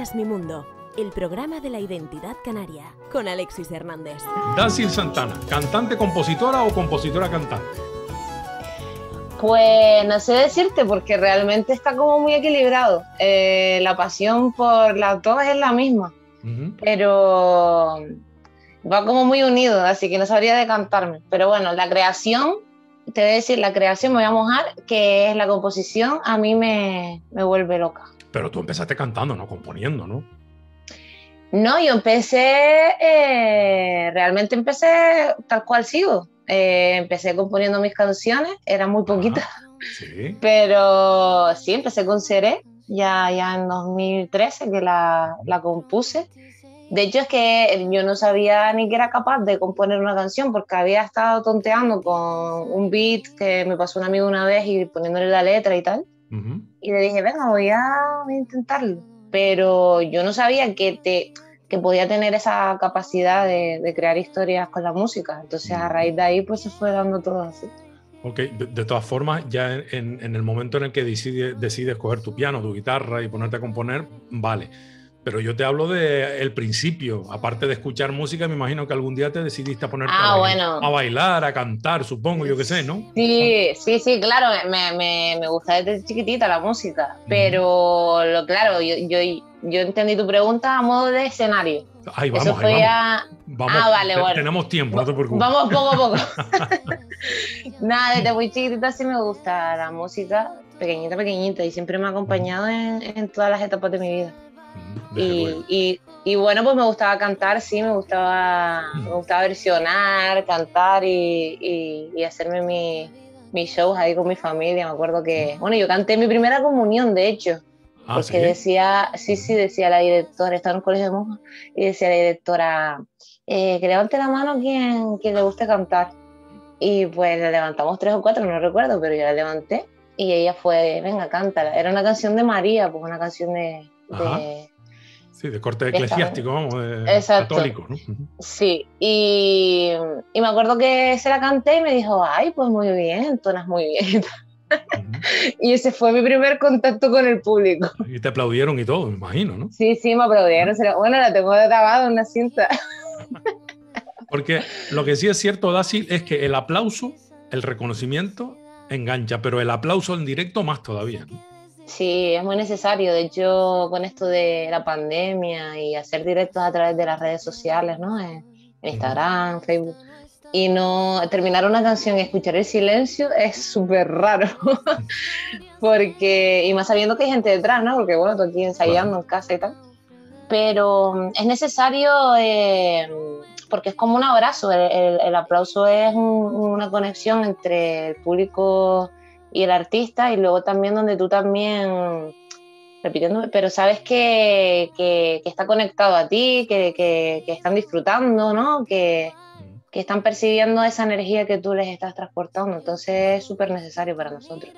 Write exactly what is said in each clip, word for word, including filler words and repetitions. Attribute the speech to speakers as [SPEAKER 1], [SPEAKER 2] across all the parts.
[SPEAKER 1] Canarias Mi Mundo, el programa de la identidad canaria, con Alexis Hernández.
[SPEAKER 2] Dacil Santana, ¿cantante, compositora o compositora cantante?
[SPEAKER 3] Pues no sé decirte, porque realmente está como muy equilibrado. Eh, la pasión por las dos es la misma, uh-huh. pero va como muy unido, así que no sabría decantarme. Pero bueno, la creación, te voy a decir, la creación, me voy a mojar, que es la composición, a mí me, me vuelve loca.
[SPEAKER 2] Pero tú empezaste cantando, no componiendo, ¿no?
[SPEAKER 3] No, yo empecé, eh, realmente empecé tal cual sigo. Eh, empecé componiendo mis canciones, eran muy poquitas,
[SPEAKER 2] ah, ¿sí?
[SPEAKER 3] pero sí, empecé con Seré, ya, ya en dos mil trece que la, la compuse. De hecho es que yo no sabía ni que era capaz de componer una canción, porque había estado tonteando con un beat que me pasó un amigo una vez y poniéndole la letra y tal, uh-huh. y le dije, venga, voy a, voy a intentarlo, pero yo no sabía que te... que podía tener esa capacidad de, de crear historias con la música. Entonces, a raíz de ahí, pues se fue dando todo así.
[SPEAKER 2] Ok, de, de todas formas, ya en, en el momento en el que decides, decides coger tu piano, tu guitarra y ponerte a componer, vale. Pero yo te hablo del principio. Aparte de escuchar música, me imagino que algún día te decidiste a ponerte
[SPEAKER 3] ah,
[SPEAKER 2] a,
[SPEAKER 3] bueno.
[SPEAKER 2] a bailar, a cantar, supongo, yo qué sé, ¿no?
[SPEAKER 3] Sí, sí, sí, claro, me, me, me gusta desde chiquitita la música, pero uh-huh. lo claro, yo, yo, yo entendí tu pregunta a modo de escenario.
[SPEAKER 2] Ahí vamos,
[SPEAKER 3] Eso fue
[SPEAKER 2] ahí vamos.
[SPEAKER 3] A...
[SPEAKER 2] vamos.
[SPEAKER 3] Ah, vale, bueno.
[SPEAKER 2] Tenemos tiempo, no te preocupes.
[SPEAKER 3] Vamos poco a poco. Nada, desde muy chiquitita sí me gusta la música, pequeñita, pequeñita, y siempre me ha acompañado en, en todas las etapas de mi vida. Y, y, y bueno, pues me gustaba cantar, sí, me gustaba, me gustaba versionar, cantar y, y, y hacerme mi, mis shows ahí con mi familia. Me acuerdo que, bueno, yo canté mi primera comunión, de hecho,
[SPEAKER 2] ah,
[SPEAKER 3] porque
[SPEAKER 2] ¿sí?
[SPEAKER 3] decía, sí, sí, decía la directora, estaba en un colegio de monjas, y decía la directora, eh, que levante la mano quien, quien le guste cantar. Y pues la levantamos tres o cuatro, no recuerdo, pero yo la levanté y ella fue, venga, cántala. Era una canción de María, pues una canción de... de
[SPEAKER 2] sí, de corte eclesiástico, vamos, de
[SPEAKER 3] Exacto.
[SPEAKER 2] católico, ¿no?
[SPEAKER 3] Sí, y, y me acuerdo que se la canté y me dijo, ay, pues muy bien, entonas muy bien. Uh-huh. Y ese fue mi primer contacto con el público.
[SPEAKER 2] Y te aplaudieron y todo, me imagino, ¿no?
[SPEAKER 3] Sí, sí, me aplaudieron. ¿No? Bueno, la tengo grabada en una cinta.
[SPEAKER 2] Porque lo que sí es cierto, Dacil, es que el aplauso, el reconocimiento, engancha, pero el aplauso en directo más todavía, ¿no?
[SPEAKER 3] Sí, es muy necesario. De hecho, con esto de la pandemia y hacer directos a través de las redes sociales, ¿no? En Instagram, uh-huh. Facebook. Y no terminar una canción y escuchar el silencio es súper raro. Porque, y más sabiendo que hay gente detrás, ¿no? Porque, bueno, tú aquí ensayando claro. en casa y tal. Pero es necesario, eh, porque es como un abrazo. El, el, el aplauso es un, una conexión entre el público y el artista, y luego también donde tú también, repitiéndome, pero sabes que, que, que está conectado a ti, que, que, que están disfrutando, ¿no? Que, que están percibiendo esa energía que tú les estás transportando. Entonces es súper necesario para nosotros.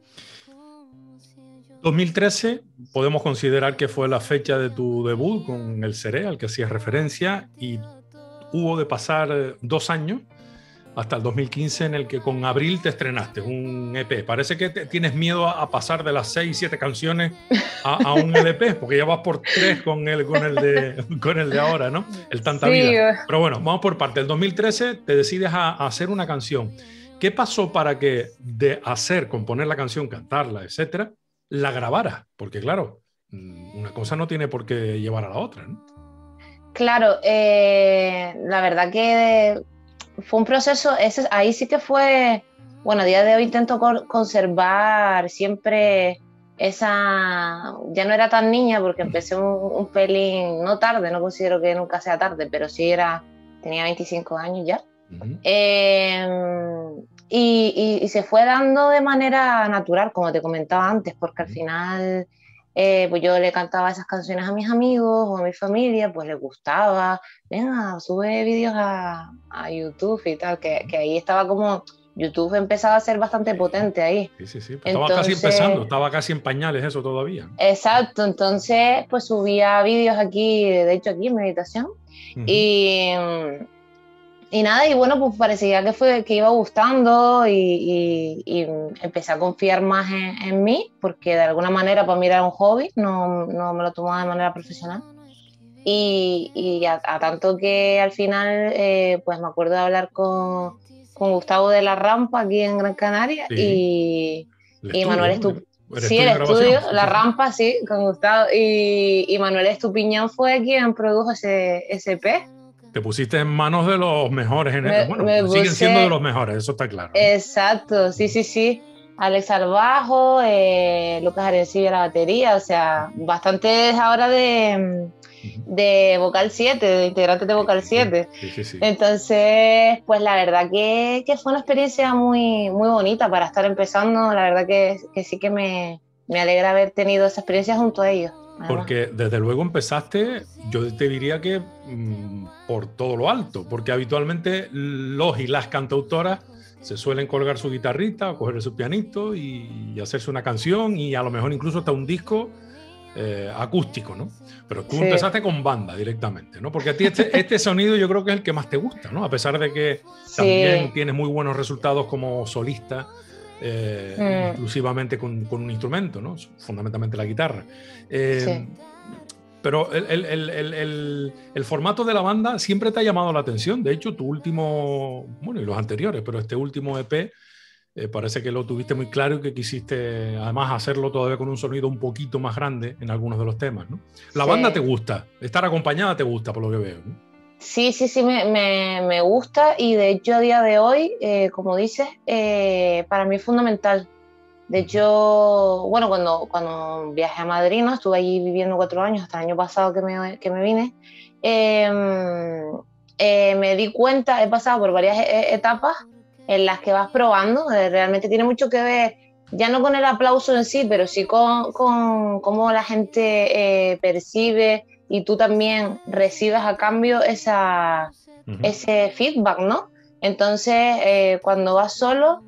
[SPEAKER 2] dos mil trece podemos considerar que fue la fecha de tu debut con el Seré, al que hacías referencia, y hubo de pasar dos años hasta el dos mil quince, en el que con Abril te estrenaste un E P. Parece que te, tienes miedo a, a pasar de las seis, siete canciones a, a un L P, porque ya vas por tres con el, con el, de, con el de ahora, ¿no? El Tanta
[SPEAKER 3] sí.
[SPEAKER 2] Vida. Pero bueno, vamos por parte. El dos mil trece te decides a, a hacer una canción. ¿Qué pasó para que de hacer, componer la canción, cantarla, etcétera, la grabaras? Porque claro, una cosa no tiene por qué llevar a la otra, ¿no?
[SPEAKER 3] Claro, eh, la verdad que fue un proceso, ese, ahí sí que fue, bueno, a día de hoy intento conservar siempre esa, ya no era tan niña porque empecé un, un pelín, no tarde, no considero que nunca sea tarde, pero sí era, tenía veinticinco años ya. Uh-huh. eh, y, y, y se fue dando de manera natural, como te comentaba antes, porque al final eh, pues yo le cantaba esas canciones a mis amigos o a mi familia, pues les gustaba, venga, sube vídeos a, a YouTube y tal, que, que ahí estaba como, YouTube empezaba a ser bastante potente ahí.
[SPEAKER 2] Sí, sí, sí, pues estaba entonces, casi empezando, estaba casi en pañales eso todavía.
[SPEAKER 3] Exacto, entonces pues subía vídeos aquí, de hecho aquí en Meditación, uh-huh. y, y nada, y bueno, pues parecía que, fue, que iba gustando y, y, y empecé a confiar más en, en mí, porque de alguna manera para mí era un hobby, no, no me lo tomaba de manera profesional. Y, y a, a tanto que al final, eh, pues me acuerdo de hablar con, con Gustavo de la Rampa aquí en Gran Canaria,
[SPEAKER 2] Sí.
[SPEAKER 3] y,
[SPEAKER 2] El
[SPEAKER 3] y
[SPEAKER 2] estudio,
[SPEAKER 3] Manuel
[SPEAKER 2] ¿no?
[SPEAKER 3] Estupiñán.
[SPEAKER 2] El
[SPEAKER 3] Sí,
[SPEAKER 2] estudio
[SPEAKER 3] el
[SPEAKER 2] de grabación.
[SPEAKER 3] estudio,
[SPEAKER 2] Sí,
[SPEAKER 3] la
[SPEAKER 2] sí, sí.
[SPEAKER 3] Rampa, sí, con Gustavo. Y, y Manuel Estupiñán fue quien produjo ese, ese E P.
[SPEAKER 2] Te pusiste en manos de los mejores. En el,
[SPEAKER 3] Me,
[SPEAKER 2] bueno,
[SPEAKER 3] me
[SPEAKER 2] siguen siendo de
[SPEAKER 3] puse,
[SPEAKER 2] los mejores, eso está claro, ¿no?
[SPEAKER 3] exacto, sí, sí, sí. Alex Arbajo, eh, Lucas Arencibia la batería, o sea, bastantes ahora de,
[SPEAKER 2] Ujú.
[SPEAKER 3] de Vocal siete, de integrantes de Vocal
[SPEAKER 2] Sí,
[SPEAKER 3] siete.
[SPEAKER 2] sí, sí, sí.
[SPEAKER 3] Entonces, pues la verdad que, que fue una experiencia muy, muy bonita para estar empezando. La verdad que, que sí que me, me alegra haber tenido esa experiencia junto a ellos. Además.
[SPEAKER 2] Porque desde luego empezaste, yo te diría que mmm, por todo lo alto, porque habitualmente los y las cantautoras se suelen colgar su guitarrita, coger su pianito y, y hacerse una canción y a lo mejor incluso hasta un disco eh, acústico, ¿no? Pero tú
[SPEAKER 3] Sí.
[SPEAKER 2] empezaste con banda directamente, ¿no? Porque a ti este, este sonido yo creo que es el que más te gusta, ¿no? A pesar de que
[SPEAKER 3] Sí.
[SPEAKER 2] también tienes muy buenos resultados como solista, eh,
[SPEAKER 3] Mm.
[SPEAKER 2] inclusivamente con, con un instrumento, ¿no? Fundamentalmente la guitarra. Eh,
[SPEAKER 3] Sí.
[SPEAKER 2] Pero el, el, el, el, el formato de la banda siempre te ha llamado la atención. De hecho, tu último, bueno, y los anteriores, pero este último E P eh, parece que lo tuviste muy claro y que quisiste además hacerlo todavía con un sonido un poquito más grande en algunos de los temas, ¿no? La
[SPEAKER 3] Sí.
[SPEAKER 2] banda te gusta, estar acompañada te gusta, por lo que veo, ¿no?
[SPEAKER 3] Sí, sí, sí, me, me, me gusta, y de hecho a día de hoy, eh, como dices, eh, para mí es fundamental. De hecho, bueno, cuando, cuando viajé a Madrid, ¿no? Estuve allí viviendo cuatro años, hasta el año pasado que me, que me vine, eh, eh, me di cuenta, he pasado por varias e- etapas en las que vas probando, eh, realmente tiene mucho que ver, ya no con el aplauso en sí, pero sí con, con cómo la gente eh, percibe y tú también recibes a cambio esa,
[SPEAKER 2] Uh-huh.
[SPEAKER 3] ese feedback, ¿no? Entonces, eh, cuando vas solo,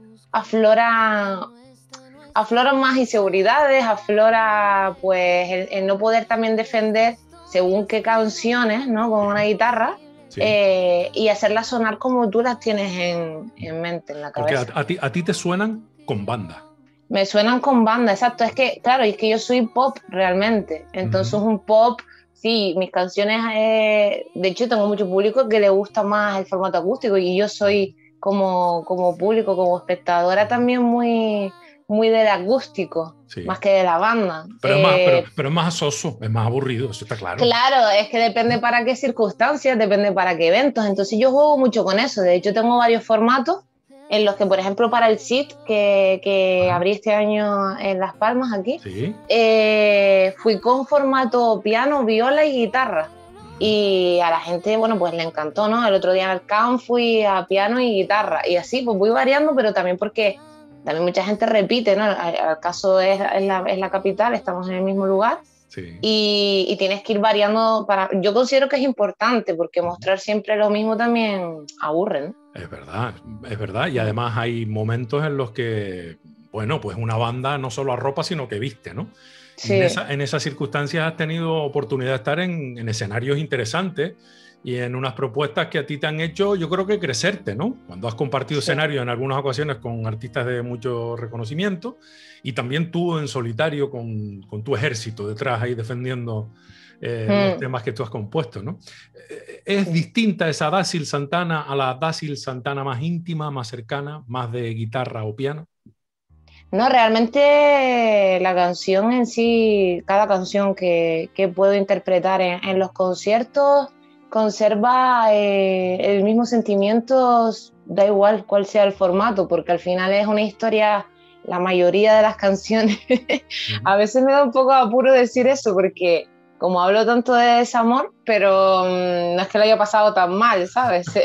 [SPEAKER 3] aflora afloran más inseguridades, aflora pues el, el no poder también defender según qué canciones, ¿no? Con una guitarra, sí. eh, y hacerlas sonar como tú las tienes en, en mente, en la cabeza.
[SPEAKER 2] Porque a, a, ti, a ti te suenan con banda.
[SPEAKER 3] Me suenan con banda, exacto. Es que, claro, es que yo soy pop realmente. Entonces, uh-huh. un pop, sí, mis canciones, eh, de hecho, tengo mucho público que le gusta más el formato acústico, y yo soy como, como público, como espectadora también muy... muy del acústico, sí. más que de la banda.
[SPEAKER 2] Pero, eh, es más, pero, pero es más soso, es más aburrido, eso está claro.
[SPEAKER 3] Claro, es que depende para qué circunstancias, depende para qué eventos. Entonces yo juego mucho con eso. De hecho, tengo varios formatos en los que, por ejemplo, para el S I T que, que abrí este año en Las Palmas, aquí,
[SPEAKER 2] ¿sí?
[SPEAKER 3] eh, fui con formato piano, viola y guitarra. Y a la gente, bueno, pues le encantó, ¿no? El otro día en el camp fui a piano y guitarra. Y así, pues voy variando, pero también porque... también mucha gente repite, ¿no? El caso es, es, la, es la capital, estamos en el mismo lugar, sí. y, y tienes que ir variando. Para, yo considero que es importante, porque mostrar siempre lo mismo también aburre, ¿no?
[SPEAKER 2] Es verdad, es verdad, y además hay momentos en los que, bueno, pues una banda no solo arropa, sino que viste, ¿no? Sí. Y en, esa, en esas circunstancias has tenido oportunidad de estar en, en escenarios interesantes y en unas propuestas que a ti te han hecho, yo creo que crecerte, ¿no? Cuando has compartido sí. escenario en algunas ocasiones con artistas de mucho reconocimiento, y también tú en solitario con, con tu ejército detrás ahí defendiendo eh, mm. los temas que tú has compuesto, ¿no? ¿Es sí. distinta esa Dasil Santana a la Dasil Santana más íntima, más cercana, más de guitarra o piano?
[SPEAKER 3] No, realmente la canción en sí, cada canción que, que puedo interpretar en, en los conciertos, conserva eh, el mismo sentimiento, da igual cuál sea el formato, porque al final es una historia, la mayoría de las canciones. Uh-huh. A veces me da un poco de apuro decir eso, porque como hablo tanto de desamor, pero um, no es que lo haya pasado tan mal, ¿sabes? Se,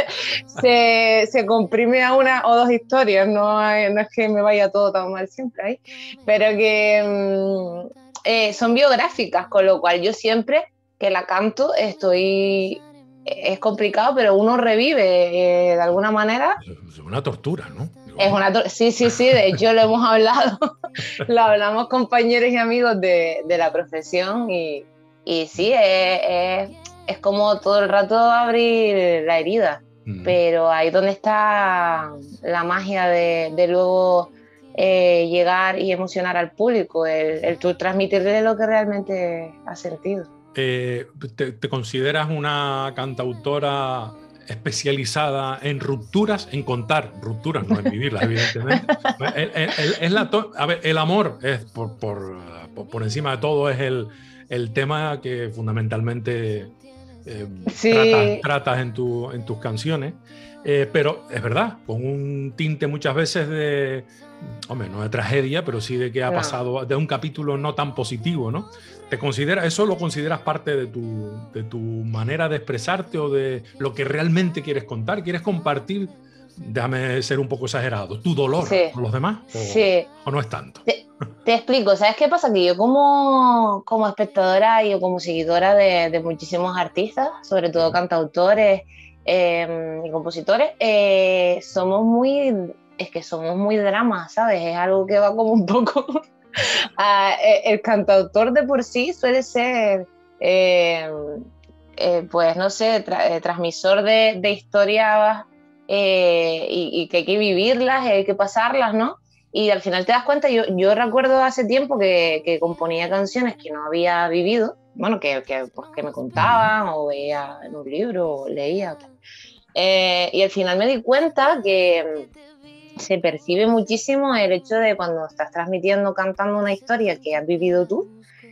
[SPEAKER 3] se, se comprime a una o dos historias, no, hay, no es que me vaya todo tan mal siempre ahí, pero que um, eh, son biográficas, con lo cual yo siempre que la canto, estoy, es complicado, pero uno revive eh, de alguna manera.
[SPEAKER 2] Es una tortura, ¿no?
[SPEAKER 3] Es una tor- sí, sí, sí, de hecho lo hemos hablado, lo hablamos compañeros y amigos de, de la profesión, y, y sí, es, es, es como todo el rato abrir la herida. Mm. Pero ahí donde está la magia de, de luego eh, llegar y emocionar al público, el, el tú transmitirle lo que realmente has sentido.
[SPEAKER 2] Eh, ¿te, ¿Te consideras una cantautora especializada en rupturas, en contar rupturas, no en vivirlas, evidentemente? el, el, el, es la to a ver, el amor es por, por, por, por encima de todo, es el, el tema que fundamentalmente eh,
[SPEAKER 3] sí.
[SPEAKER 2] tratas, tratas en, tu, en tus canciones, eh, pero es verdad, con un tinte muchas veces de, hombre, no de tragedia, pero sí de que ha no. pasado, de un capítulo no tan positivo, ¿no? ¿Te considera, eso lo consideras parte de tu, de tu manera de expresarte o de lo que realmente quieres contar? ¿Quieres compartir, déjame ser un poco exagerado, tu dolor
[SPEAKER 3] sí.
[SPEAKER 2] con los demás? ¿O,
[SPEAKER 3] sí.
[SPEAKER 2] ¿O no es tanto?
[SPEAKER 3] Te, te explico, ¿sabes qué pasa? Que yo como, como espectadora y como seguidora de, de muchísimos artistas, sobre todo cantautores eh, y compositores, eh, somos muy, es que somos muy drama, ¿sabes? Es algo que va como un poco... Uh, el cantautor de por sí suele ser eh, eh, pues no sé tra transmisor de, de historias eh, y, y que hay que vivirlas, hay que pasarlas, ¿no? Y al final te das cuenta, yo, yo recuerdo hace tiempo que, que componía canciones que no había vivido, bueno, que, que, pues, que me contaban o veía en un libro o leía eh, y al final me di cuenta que se percibe muchísimo el hecho de cuando estás transmitiendo, cantando una historia que has vivido tú,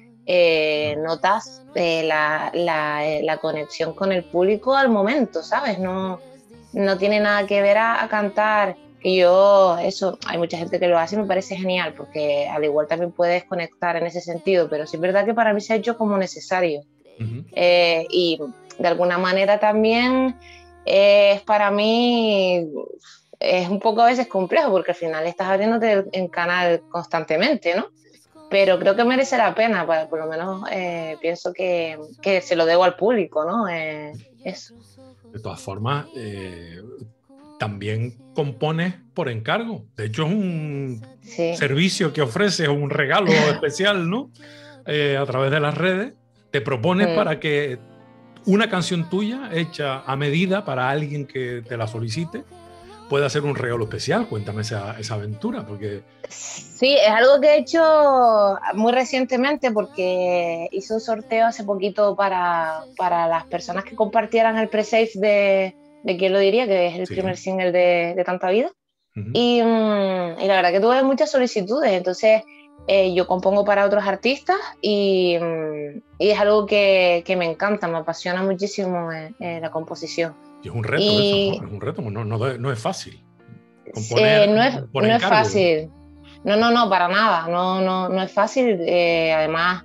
[SPEAKER 3] eh, notas eh, la, la, la conexión con el público al momento, ¿sabes? No, no tiene nada que ver a, a cantar, que yo, eso, hay mucha gente que lo hace y me parece genial, porque al igual también puedes conectar en ese sentido, pero sí es verdad que para mí se ha hecho como necesario. Uh-huh. eh, y de alguna manera también eh, es para mí... es un poco a veces complejo porque al final estás abriéndote en canal constantemente, ¿no? Pero creo que merece la pena, para, por lo menos eh, pienso que, que se lo debo al público, ¿no? Eh, eso.
[SPEAKER 2] De todas formas, eh, también compones por encargo. De hecho, es un sí. servicio que ofreces, un regalo especial, ¿no? Eh, a través de las redes, te propones mm. para que una canción tuya hecha a medida para alguien que te la solicite puede hacer un regalo especial. Cuéntame esa, esa aventura, porque...
[SPEAKER 3] Sí, es algo que he hecho muy recientemente porque hice un sorteo hace poquito para, para las personas que compartieran el pre-save de, de ¿Quién lo diría?, que es el sí. primer single de, de Tanta Vida. Uh-huh. y, um, y la verdad que tuve muchas solicitudes, entonces eh, yo compongo para otros artistas y, um, y es algo que, que me encanta, me apasiona muchísimo eh, eh, la composición.
[SPEAKER 2] Y es un reto y, eso, ¿no? Es un reto, no, no, no es fácil.
[SPEAKER 3] Componer, eh, no es, no es fácil. No, no, no, para nada. No, no, no es fácil. Eh, además,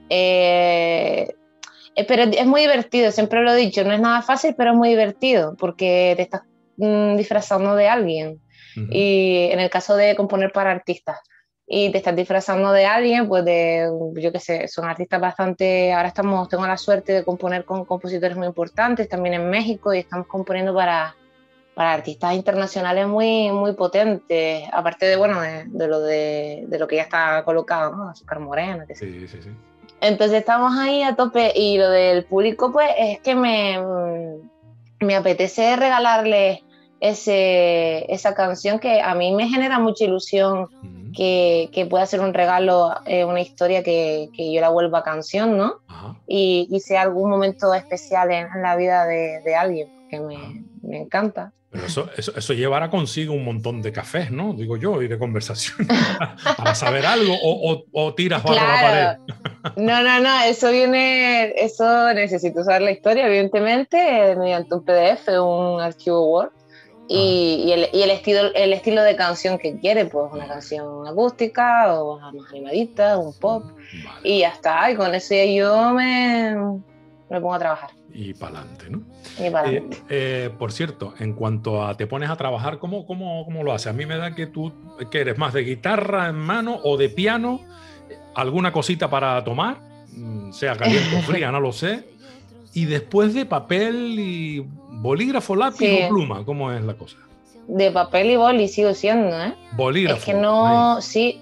[SPEAKER 3] eh, eh, pero es muy divertido, siempre lo he dicho. No es nada fácil, pero es muy divertido porque te estás mm, disfrazando de alguien. Uh-huh. Y en el caso de componer para artistas, y te estás disfrazando de alguien, pues de, yo qué sé, son artistas bastante, ahora estamos, tengo la suerte de componer con compositores muy importantes, también en México, y estamos componiendo para, para artistas internacionales muy, muy potentes, aparte de, bueno, de, de, lo, de, de lo que ya está colocado, ¿no? Azúcar Morena, que
[SPEAKER 2] sí, sí, sí.
[SPEAKER 3] Entonces estamos ahí a tope, y lo del público, pues, es que me, me apetece regalarles ese, esa canción que a mí me genera mucha ilusión, uh-huh. que, que pueda ser un regalo, eh, una historia que, que yo la vuelva canción, ¿no? Uh-huh. y, y sea algún momento especial en, en la vida de, de alguien, que me, uh-huh. me encanta.
[SPEAKER 2] Pero eso, eso, eso llevará consigo un montón de cafés, ¿no? Digo yo, y de conversación para saber algo, o, o, o tiras barro claro. a la pared.
[SPEAKER 3] No, no, no, eso viene, eso necesito saber la historia, evidentemente, mediante un P D F, un archivo Word. Y, y, el, y el, estilo, el estilo de canción que quiere, pues una canción acústica o más animadita, un pop, vale. Y ya está, y con eso ya yo me, me pongo a trabajar.
[SPEAKER 2] Y para adelante, ¿no?
[SPEAKER 3] Y para adelante.
[SPEAKER 2] Eh, eh, por cierto, en cuanto a te pones a trabajar, ¿cómo, cómo, cómo lo haces? A mí me da que tú que eres más de guitarra en mano o de piano, alguna cosita para tomar, sea caliente o fría, no lo sé. Y después de papel y bolígrafo, lápiz sí. o pluma, ¿cómo es la cosa?
[SPEAKER 3] De papel y boli sigo siendo, ¿eh?
[SPEAKER 2] Bolígrafo.
[SPEAKER 3] Es que no, ahí. sí,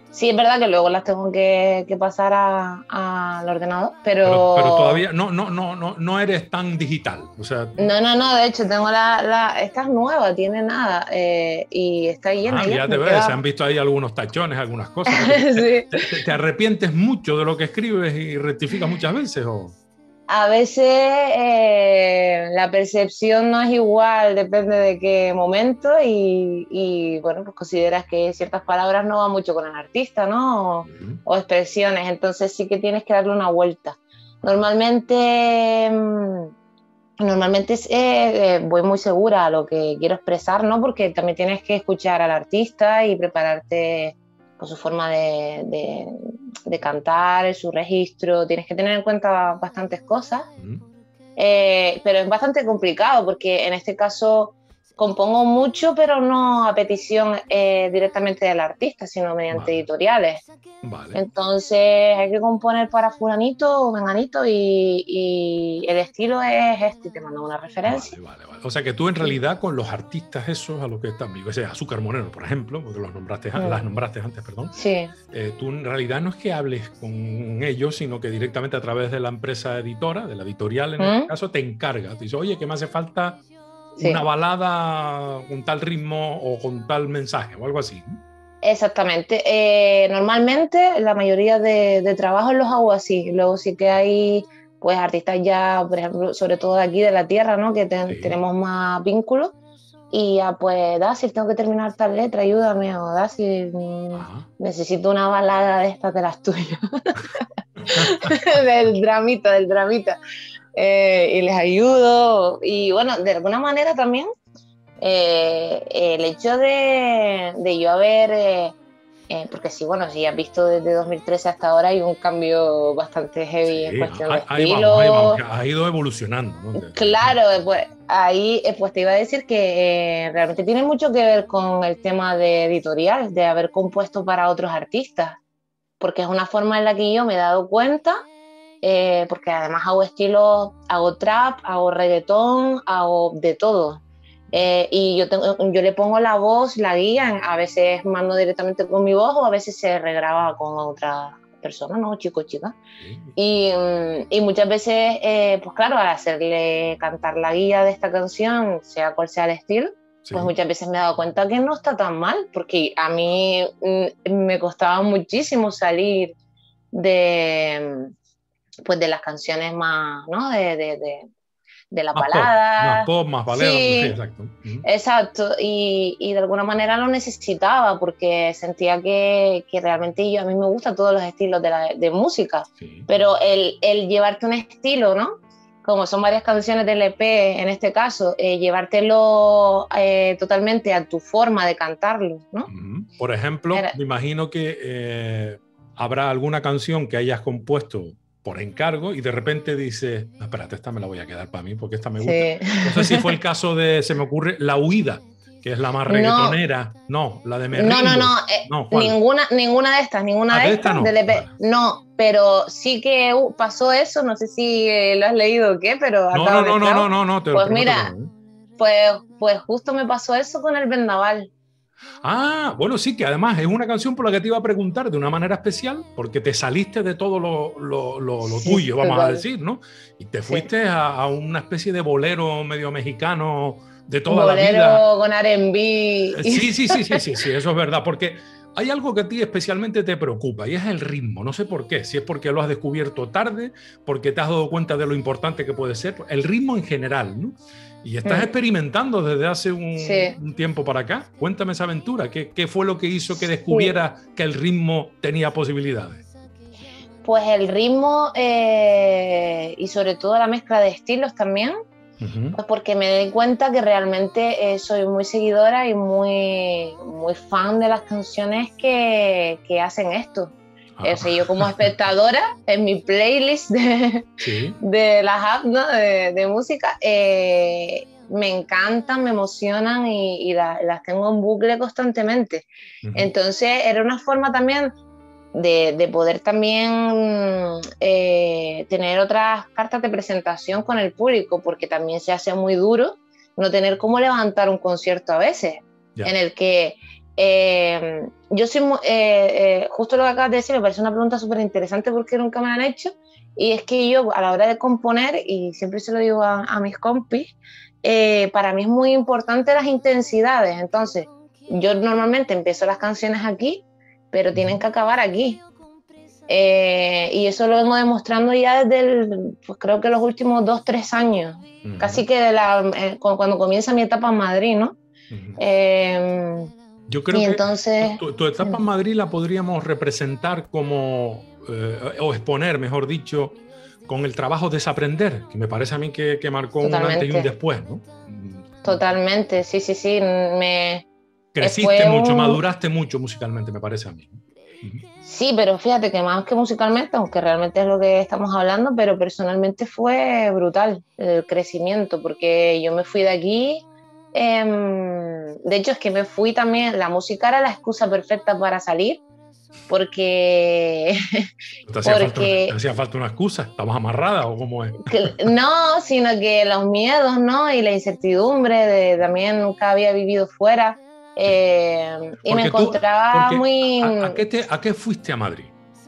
[SPEAKER 3] Sí, es verdad que luego las tengo que, que pasar al ordenador, pero...
[SPEAKER 2] pero... Pero todavía no, no, no, no, no eres tan digital, o sea...
[SPEAKER 3] No, no, no, de hecho tengo la... la esta es nueva, tiene nada, eh, y está llena.
[SPEAKER 2] Ah, ya te ves, queda... se han visto ahí algunos tachones, algunas cosas.
[SPEAKER 3] Sí.
[SPEAKER 2] Te, te, ¿Te arrepientes mucho de lo que escribes y rectificas muchas veces? ¿O?
[SPEAKER 3] A veces eh, la percepción no es igual, depende de qué momento y, y, bueno, pues consideras que ciertas palabras no van mucho con el artista, ¿no? O, uh-huh. o expresiones, entonces sí que tienes que darle una vuelta. Normalmente, normalmente eh, voy muy segura a lo que quiero expresar, ¿no? Porque también tienes que escuchar al artista y prepararte por su forma de, de, de cantar, su registro, tienes que tener en cuenta bastantes cosas, uh-huh. eh, pero es bastante complicado porque en este caso compongo mucho, pero no a petición eh, directamente del artista, sino mediante vale. editoriales. Vale. Entonces hay que componer para fulanito o menganito y, y el estilo es este, te mando una referencia.
[SPEAKER 2] Vale, vale, vale. O sea que tú en realidad con los artistas esos a los que están, o sea, Azúcar Moreno, por ejemplo, porque los nombraste, mm. las nombraste antes, perdón.
[SPEAKER 3] Sí.
[SPEAKER 2] Eh, tú en realidad no es que hables con ellos, sino que directamente a través de la empresa editora, de la editorial en mm. este caso, te encargas. Te dice, oye, ¿qué me hace falta? Sí. Una balada con tal ritmo o con tal mensaje o algo así.
[SPEAKER 3] Exactamente. Eh, normalmente la mayoría de, de trabajos los hago así. Luego sí que hay pues artistas ya, por ejemplo, sobre todo de aquí de la tierra, ¿no? Que te, sí. tenemos más vínculos. Y ya pues, Dacil, tengo que terminar tal letra, ayúdame. O Dacil, necesito una balada de estas de las tuyas. del dramita, del dramita. Eh, y les ayudo y bueno, de alguna manera también eh, el hecho de, de yo haber eh, eh, porque sí, bueno, si has visto desde dos mil trece hasta ahora hay un cambio bastante heavy sí, en cuestión de
[SPEAKER 2] ahí
[SPEAKER 3] estilo.
[SPEAKER 2] Vamos, ahí vamos, ha ido evolucionando, ¿no?
[SPEAKER 3] Claro, pues ahí pues te iba a decir que eh, realmente tiene mucho que ver con el tema de editorial, de haber compuesto para otros artistas, porque es una forma en la que yo me he dado cuenta. Eh, porque además hago estilos, hago trap, hago reggaetón, hago de todo. Eh, y yo, tengo, yo le pongo la voz, la guía, a veces mando directamente con mi voz o a veces se regraba con otra persona, ¿no? Chico, chica. Sí. Y, y muchas veces, eh, pues claro, al hacerle cantar la guía de esta canción, sea cual sea el estilo, sí. pues muchas veces me he dado cuenta que no está tan mal, porque a mí mm, me costaba muchísimo salir de... pues de las canciones más, ¿no? De, de, de, de la
[SPEAKER 2] más
[SPEAKER 3] balada.
[SPEAKER 2] Pop, más pop, más balada.
[SPEAKER 3] Sí,
[SPEAKER 2] sí, exacto. Uh-huh.
[SPEAKER 3] Exacto. Y, y de alguna manera lo necesitaba porque sentía que, que realmente yo, a mí me gustan todos los estilos de, la, de música, sí. pero el, el llevarte un estilo, ¿no? Como son varias canciones del E P en este caso, eh, llevártelo eh, totalmente a tu forma de cantarlo, ¿no?
[SPEAKER 2] Uh-huh. Por ejemplo, Era... me imagino que eh, habrá alguna canción que hayas compuesto por encargo y de repente dices, no, espérate, esta me la voy a quedar para mí porque esta me gusta. Sí. No sé si fue el caso de, se me ocurre, La Huida, que es la más reggaetonera. No, no la de Me Rindo.
[SPEAKER 3] No, no, no, eh, no ninguna, ninguna de estas, ninguna
[SPEAKER 2] ah,
[SPEAKER 3] de,
[SPEAKER 2] de
[SPEAKER 3] estas.
[SPEAKER 2] Esta no.
[SPEAKER 3] Del E P. Vale. No, pero sí que uh, pasó eso, no sé si eh, lo has leído o qué, pero...
[SPEAKER 2] No, no, no, no, no, no, no, te
[SPEAKER 3] Pues
[SPEAKER 2] lo
[SPEAKER 3] mira,
[SPEAKER 2] ¿eh?
[SPEAKER 3] pues, pues justo me pasó eso con el Vendaval.
[SPEAKER 2] Ah, bueno, sí, que además es una canción por la que te iba a preguntar de una manera especial, porque te saliste de todo lo, lo, lo, lo sí, tuyo, vamos total. a decir, ¿no? Y te fuiste sí. a, a una especie de bolero medio mexicano de toda
[SPEAKER 3] bolero
[SPEAKER 2] la vida.
[SPEAKER 3] Bolero con R and B.
[SPEAKER 2] Sí, sí, sí, sí, sí, sí, eso es verdad, porque hay algo que a ti especialmente te preocupa y es el ritmo, no sé por qué, si es porque lo has descubierto tarde, porque te has dado cuenta de lo importante que puede ser, el ritmo en general, ¿no? Y estás mm. experimentando desde hace un, sí. un tiempo para acá. Cuéntame esa aventura. ¿Qué, qué fue lo que hizo que descubieras sí. que el ritmo tenía posibilidades?
[SPEAKER 3] Pues el ritmo eh, y sobre todo la mezcla de estilos también. Uh-huh. Pues porque me di cuenta que realmente eh, soy muy seguidora y muy, muy fan de las canciones que, que hacen esto. O sea, yo como espectadora, en mi playlist de, sí. de las apps, ¿no? de, de música, eh, me encantan, me emocionan y, y la, las tengo en bucle constantemente. Uh-huh. Entonces era una forma también de, de poder también eh, tener otras cartas de presentación con el público, porque también se hace muy duro no tener cómo levantar un concierto a veces, yeah. en el que Eh, yo soy, eh, eh, justo lo que acabas de decir, me parece una pregunta súper interesante porque nunca me la han hecho, y es que yo a la hora de componer, y siempre se lo digo a, a mis compis, eh, para mí es muy importante las intensidades. Entonces, yo normalmente empiezo las canciones aquí, pero tienen que acabar aquí. Eh, y eso lo vengo demostrando ya desde, el, pues creo que los últimos dos, tres años, uh-huh. casi que de la, eh, cuando comienza mi etapa en Madrid, ¿no? Uh-huh. eh,
[SPEAKER 2] Yo creo
[SPEAKER 3] y
[SPEAKER 2] que
[SPEAKER 3] entonces,
[SPEAKER 2] tu, tu etapa en Madrid la podríamos representar como, eh, o exponer, mejor dicho, con el trabajo Desaprender, que me parece a mí que, que marcó Totalmente. un antes y un después, ¿no?
[SPEAKER 3] Totalmente, sí, sí, sí. Me,
[SPEAKER 2] Creciste mucho, un... maduraste mucho musicalmente, me parece a mí. Uh-huh.
[SPEAKER 3] Sí, pero fíjate que más que musicalmente, aunque realmente es lo que estamos hablando, pero personalmente fue brutal el crecimiento, porque yo me fui de aquí, eh, de hecho es que me fui también, la música era la excusa perfecta para salir, porque...
[SPEAKER 2] ¿Te hacía, porque... Falta, una, ¿te hacía falta una excusa? ¿Estabas amarrada o cómo es?
[SPEAKER 3] Que, no, sino que los miedos, ¿no? Y la incertidumbre de también nunca había vivido fuera. Eh, y me encontraba
[SPEAKER 2] tú,
[SPEAKER 3] muy...
[SPEAKER 2] ¿a, a, qué te, ¿A qué fuiste a Madrid?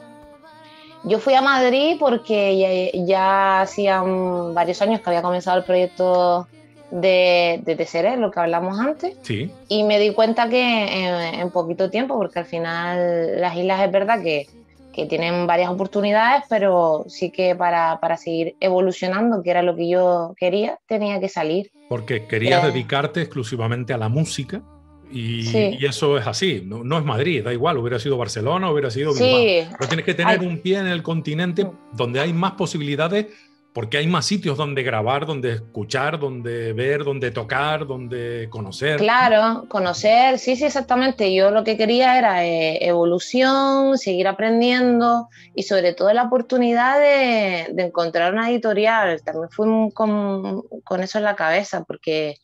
[SPEAKER 3] Yo fui a Madrid porque ya, ya hacían varios años que había comenzado el proyecto de, de Tesseré, lo que hablamos antes.
[SPEAKER 2] Sí.
[SPEAKER 3] Y me di cuenta que en, en poquito tiempo, porque al final las islas es verdad que, que tienen varias oportunidades, pero sí que para, para seguir evolucionando, que era lo que yo quería, tenía que salir.
[SPEAKER 2] Porque querías eh, dedicarte exclusivamente a la música. Y, sí. y eso es así, no, no es Madrid, da igual, hubiera sido Barcelona, hubiera sido Bilbao.
[SPEAKER 3] Sí.
[SPEAKER 2] Pero tienes que tener Ay. un pie en el continente donde hay más posibilidades, porque hay más sitios donde grabar, donde escuchar, donde ver, donde tocar, donde conocer.
[SPEAKER 3] Claro, conocer, sí, sí, exactamente. Yo lo que quería era eh, evolución, seguir aprendiendo y sobre todo la oportunidad de, de encontrar una editorial. También fui con, con eso en la cabeza, porque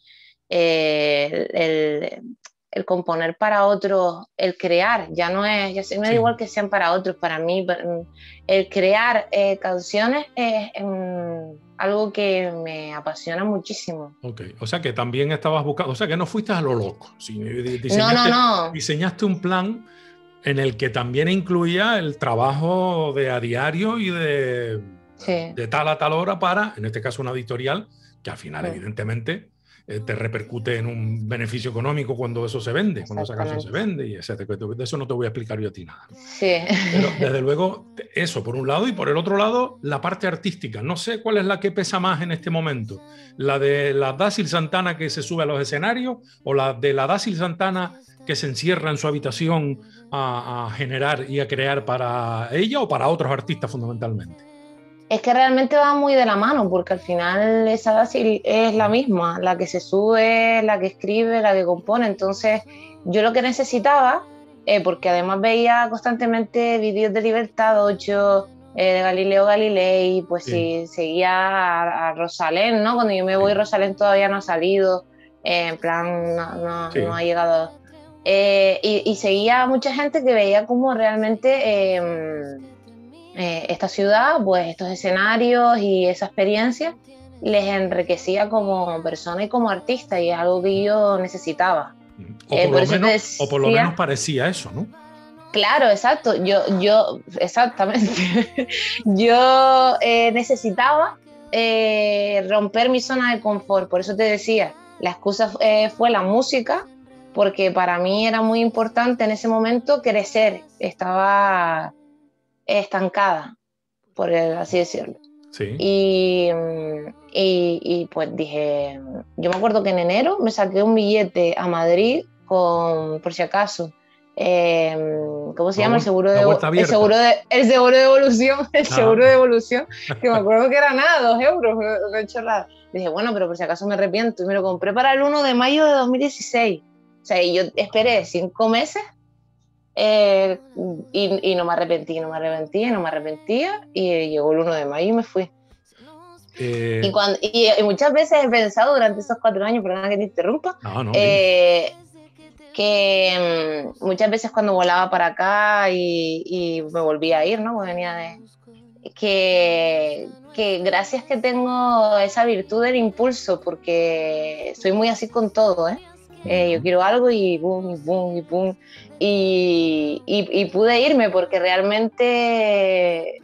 [SPEAKER 3] eh, el... el componer para otros, el crear, ya no es, ya se me da sí. igual que sean para otros, para mí, el crear eh, canciones es eh, algo que me apasiona muchísimo.
[SPEAKER 2] Ok, o sea que también estabas buscando, o sea que no fuiste a lo loco, sí, diseñaste,
[SPEAKER 3] no, no, no.
[SPEAKER 2] diseñaste un plan en el que también incluía el trabajo de a diario y de, sí. de tal a tal hora para, en este caso una editorial, que al final sí. evidentemente te repercute en un beneficio económico cuando eso se vende, cuando esa canción se vende, y etcétera. De eso no te voy a explicar yo a ti nada.
[SPEAKER 3] Sí.
[SPEAKER 2] Pero desde luego, eso por un lado, y por el otro lado, la parte artística. No sé cuál es la que pesa más en este momento. La de la Dácil Santana que se sube a los escenarios, o la de la Dácil Santana que se encierra en su habitación a, a generar y a crear para ella o para otros artistas fundamentalmente.
[SPEAKER 3] Es que realmente va muy de la mano, porque al final esa Dácil es la misma, la que se sube, la que escribe, la que compone. Entonces yo lo que necesitaba, eh, porque además veía constantemente vídeos de Libertad ocho, eh, de Galileo Galilei, pues sí, sí seguía a, a Rosalén, ¿no? Cuando yo me voy, sí. Rosalén todavía no ha salido, eh, en plan, no, no, sí. no ha llegado. Eh, y, y seguía a mucha gente que veía como realmente... Eh, Eh, esta ciudad, pues estos escenarios y esa experiencia les enriquecía como persona y como artista, y es algo que yo necesitaba.
[SPEAKER 2] O por, eh, por, lo, menos, decía, o por lo menos parecía eso, ¿no?
[SPEAKER 3] Claro, exacto. Yo, yo exactamente. yo eh, necesitaba eh, romper mi zona de confort. Por eso te decía, la excusa eh, fue la música, porque para mí era muy importante en ese momento crecer. Estaba estancada, por así decirlo.
[SPEAKER 2] Sí.
[SPEAKER 3] Y, y, y pues dije, yo me acuerdo que en enero me saqué un billete a Madrid con, por si acaso, eh, ¿cómo se la llama? El seguro de, el seguro de el seguro de evolución, el ah. seguro de evolución, que me acuerdo que era nada, dos euros, no he hecho nada. Dije, bueno, pero por si acaso me arrepiento, y me lo compré para el uno de mayo de dos mil dieciséis. O sea, y yo esperé cinco meses. Eh, y, y no me arrepentí, no me arrepentía, no me arrepentía, y llegó el uno de mayo y me fui.
[SPEAKER 2] Eh...
[SPEAKER 3] Y, cuando, y, y muchas veces he pensado durante esos cuatro años, perdona que te interrumpa,
[SPEAKER 2] no, no,
[SPEAKER 3] eh, que um, muchas veces cuando volaba para acá y, y me volvía a ir, ¿no? Porque venía de... Que, que gracias que tengo esa virtud del impulso, porque soy muy así con todo, ¿eh? eh, yo quiero algo y boom, y boom, y boom. Y, y, y pude irme porque realmente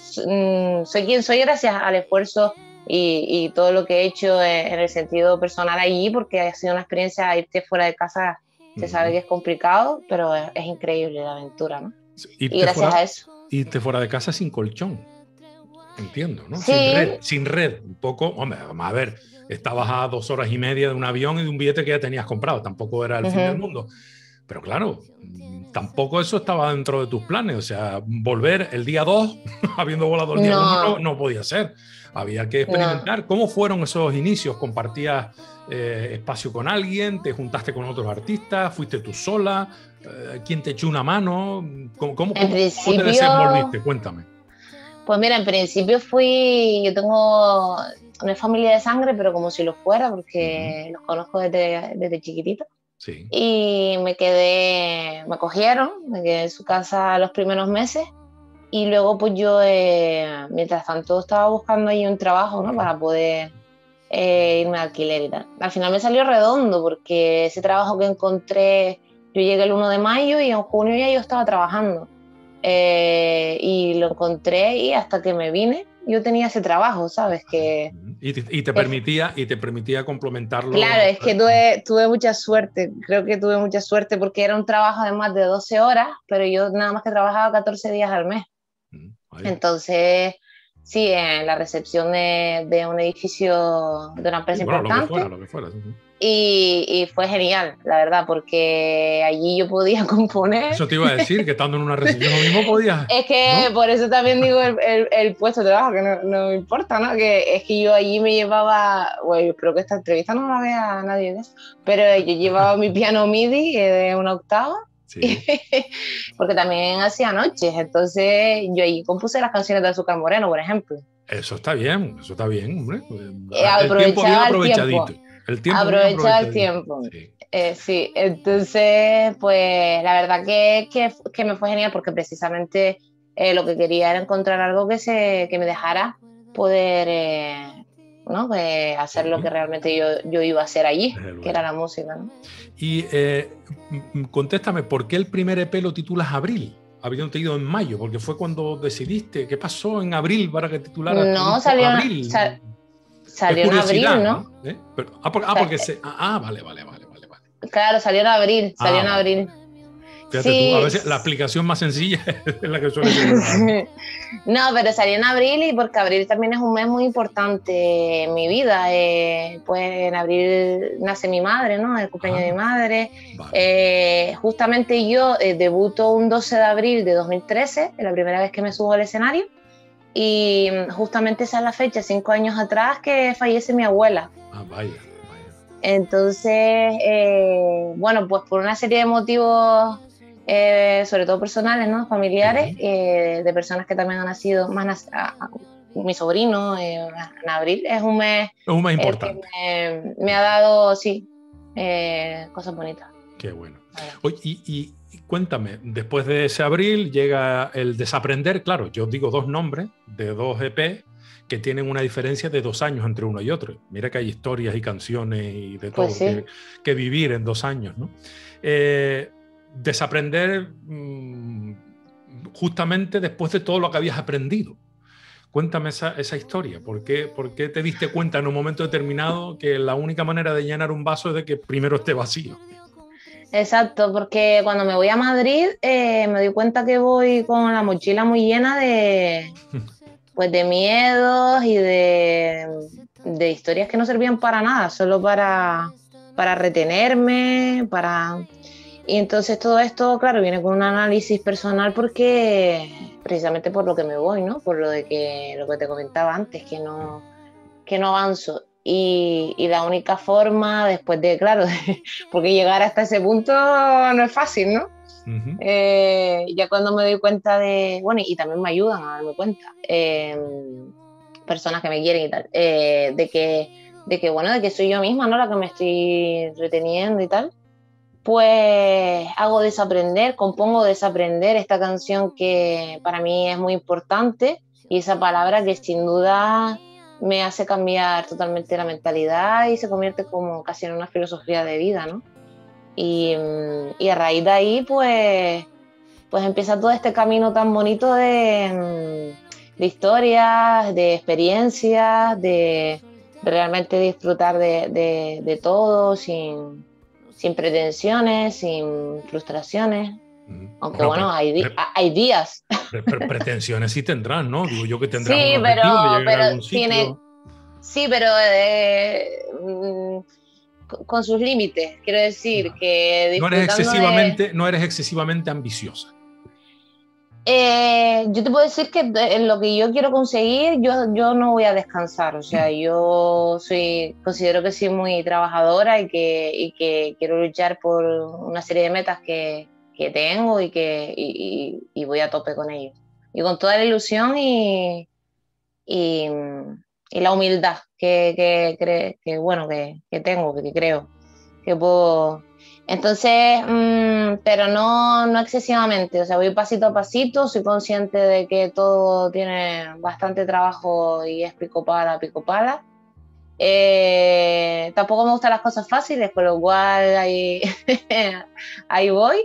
[SPEAKER 3] mm, soy quien soy gracias al esfuerzo y, y todo lo que he hecho en, en el sentido personal allí, porque ha sido una experiencia, irte fuera de casa se sabe que es complicado, pero es, es increíble la aventura, ¿no?
[SPEAKER 2] Irte
[SPEAKER 3] y gracias
[SPEAKER 2] fuera,
[SPEAKER 3] a eso.
[SPEAKER 2] Irte fuera de casa sin colchón, entiendo, ¿no?
[SPEAKER 3] Sí.
[SPEAKER 2] Sin red, sin red, un poco, hombre, vamos a ver, estabas a dos horas y media de un avión y de un billete que ya tenías comprado, tampoco era el uh-huh. fin del mundo, pero claro, tampoco eso estaba dentro de tus planes, o sea, volver el día dos, habiendo volado el día uno, no. no, no podía ser, había que experimentar. No. ¿Cómo fueron esos inicios? ¿Compartías eh, espacio con alguien? ¿Te juntaste con otros artistas? ¿Fuiste tú sola? Eh, ¿Quién te echó una mano? ¿Cómo, cómo, cómo,
[SPEAKER 3] principio,
[SPEAKER 2] ¿Cómo te desenvolviste? Cuéntame.
[SPEAKER 3] Pues mira, en principio fui, yo tengo, no es familia de sangre, pero como si lo fuera, porque uh-huh. los conozco desde, desde chiquitito.
[SPEAKER 2] Sí.
[SPEAKER 3] Y me quedé, me acogieron, me quedé en su casa los primeros meses y luego pues yo, eh, mientras tanto estaba buscando ahí un trabajo, ¿no? Para poder eh, irme al alquiler y tal. Al final me salió redondo porque ese trabajo que encontré, yo llegué el uno de mayo y en junio ya yo estaba trabajando. Eh, y lo encontré y hasta que me vine yo tenía ese trabajo, ¿sabes? Que,
[SPEAKER 2] y, te, y, te permitía, y te permitía complementarlo.
[SPEAKER 3] Claro, es que tuve, tuve mucha suerte, creo que tuve mucha suerte porque era un trabajo de más de doce horas, pero yo nada más que trabajaba catorce días al mes. Ahí. Entonces, sí, en la recepción de, de un edificio de una empresa sí, bueno, importante.
[SPEAKER 2] Lo que fuera, lo que fuera, sí, sí.
[SPEAKER 3] Y, y fue genial, la verdad, porque allí yo podía componer.
[SPEAKER 2] Eso te iba a decir, que estando en una recepción lo mismo podías.
[SPEAKER 3] Es que ¿no? Por eso también digo el, el, el puesto de trabajo, que no, no me importa, ¿no? Que es que yo allí me llevaba, bueno, espero que esta entrevista no la vea nadie de eso, pero yo llevaba mi piano MIDI de una octava, sí. Porque también hacía noches, entonces yo allí compuse las canciones de Azúcar Moreno, por ejemplo.
[SPEAKER 2] Eso está bien, eso está bien, hombre.
[SPEAKER 3] El tiempo bien aprovechadito.
[SPEAKER 2] El tiempo. El tiempo
[SPEAKER 3] Aprovechar el tiempo. Sí. Eh, sí, entonces, pues la verdad que, que, que me fue genial porque precisamente eh, lo que quería era encontrar algo que, se, que me dejara poder eh, ¿no? pues, hacer sí. lo que realmente yo, yo iba a hacer allí, que era la música, ¿no?
[SPEAKER 2] Y eh, contéstame, ¿por qué el primer E P lo titulas Abril? Habiendo ido en mayo, porque fue cuando decidiste. ¿Qué pasó en abril para que titularas
[SPEAKER 3] No, salió Abril? Sal, Salió en abril, ¿no?
[SPEAKER 2] ¿no? ¿Eh? Pero, ah, porque, ah, porque se, ah, vale, vale, vale, vale, vale.
[SPEAKER 3] Claro, salió en abril, salió ah, en abril.
[SPEAKER 2] Fíjate sí. tú, a veces la aplicación más sencilla es la que suele ser.
[SPEAKER 3] No, pero salió en abril y porque abril también es un mes muy importante en mi vida. Eh, pues en abril nace mi madre, ¿no? El cumpleaños ah, de mi madre. Vale. Eh, justamente yo eh, debuto un doce de abril de dos mil trece, es la primera vez que me subo al escenario. Y justamente esa es la fecha, cinco años atrás, que fallece mi abuela.
[SPEAKER 2] Ah, vaya, vaya.
[SPEAKER 3] Entonces, eh, bueno, pues por una serie de motivos, eh, sobre todo personales, ¿no? Familiares, uh-huh. eh, de personas que también han nacido, más a, a, mi sobrino, eh, en abril, es un mes...
[SPEAKER 2] Es un mes importante.
[SPEAKER 3] Eh, me, me ha dado, sí, eh, cosas bonitas.
[SPEAKER 2] Qué bueno. Oye, y... y... Cuéntame, después de ese abril llega el Desaprender, claro, yo digo dos nombres de dos E P que tienen una diferencia de dos años entre uno y otro. Mira que hay historias y canciones y de todo pues sí. que, que vivir en dos años, ¿no? Eh, Desaprender mmm, justamente después de todo lo que habías aprendido. Cuéntame esa, esa historia. ¿Por qué, ¿Por qué te diste cuenta en un momento determinado que la única manera de llenar un vaso es de que primero esté vacío?
[SPEAKER 3] Exacto, porque cuando me voy a Madrid eh, me doy cuenta que voy con la mochila muy llena de, pues de miedos y de, de historias que no servían para nada, solo para, para retenerme, para... Y entonces todo esto, claro, viene con un análisis personal porque precisamente por lo que me voy, ¿no? Por lo de que lo que te comentaba antes, que no, que no avanzo. Y, y la única forma, después de, claro, de, porque llegar hasta ese punto no es fácil, ¿no? Uh-huh. Eh, ya cuando me doy cuenta de, bueno, y también me ayudan a darme cuenta, eh, personas que me quieren y tal, eh, de que, de que, bueno, de que soy yo misma, ¿no? La que me estoy reteniendo y tal, pues hago Desaprender, compongo Desaprender, esta canción que para mí es muy importante y esa palabra que sin duda me hace cambiar totalmente la mentalidad y se convierte como casi en una filosofía de vida, ¿no? Y, y a raíz de ahí, pues, pues empieza todo este camino tan bonito de, de historias, de experiencias, de realmente disfrutar de, de, de todo sin, sin pretensiones, sin frustraciones. Aunque bueno, bueno hay, di hay días.
[SPEAKER 2] Pre pre pretensiones sí tendrás, ¿no? Digo yo que tendrás
[SPEAKER 3] sí,
[SPEAKER 2] un
[SPEAKER 3] pero,
[SPEAKER 2] objetivo de llegar
[SPEAKER 3] pero
[SPEAKER 2] a algún sitio.
[SPEAKER 3] Tiene, sí, pero eh, con sus límites. Quiero decir no. que
[SPEAKER 2] no eres excesivamente,
[SPEAKER 3] de...
[SPEAKER 2] no eres excesivamente ambiciosa.
[SPEAKER 3] Eh, yo te puedo decir que en lo que yo quiero conseguir, yo, yo no voy a descansar. O sea, yo soy, considero que soy muy trabajadora y que, y que quiero luchar por una serie de metas que, que tengo y que y, y, y voy a tope con ello. Y con toda la ilusión y, y, y la humildad que, que, que, que bueno, que, que tengo, que creo que puedo. Entonces, mmm, pero no, no excesivamente, o sea, voy pasito a pasito, soy consciente de que todo tiene bastante trabajo y es pico pala, pico pala. Eh, tampoco me gustan las cosas fáciles, con lo cual ahí, ahí voy.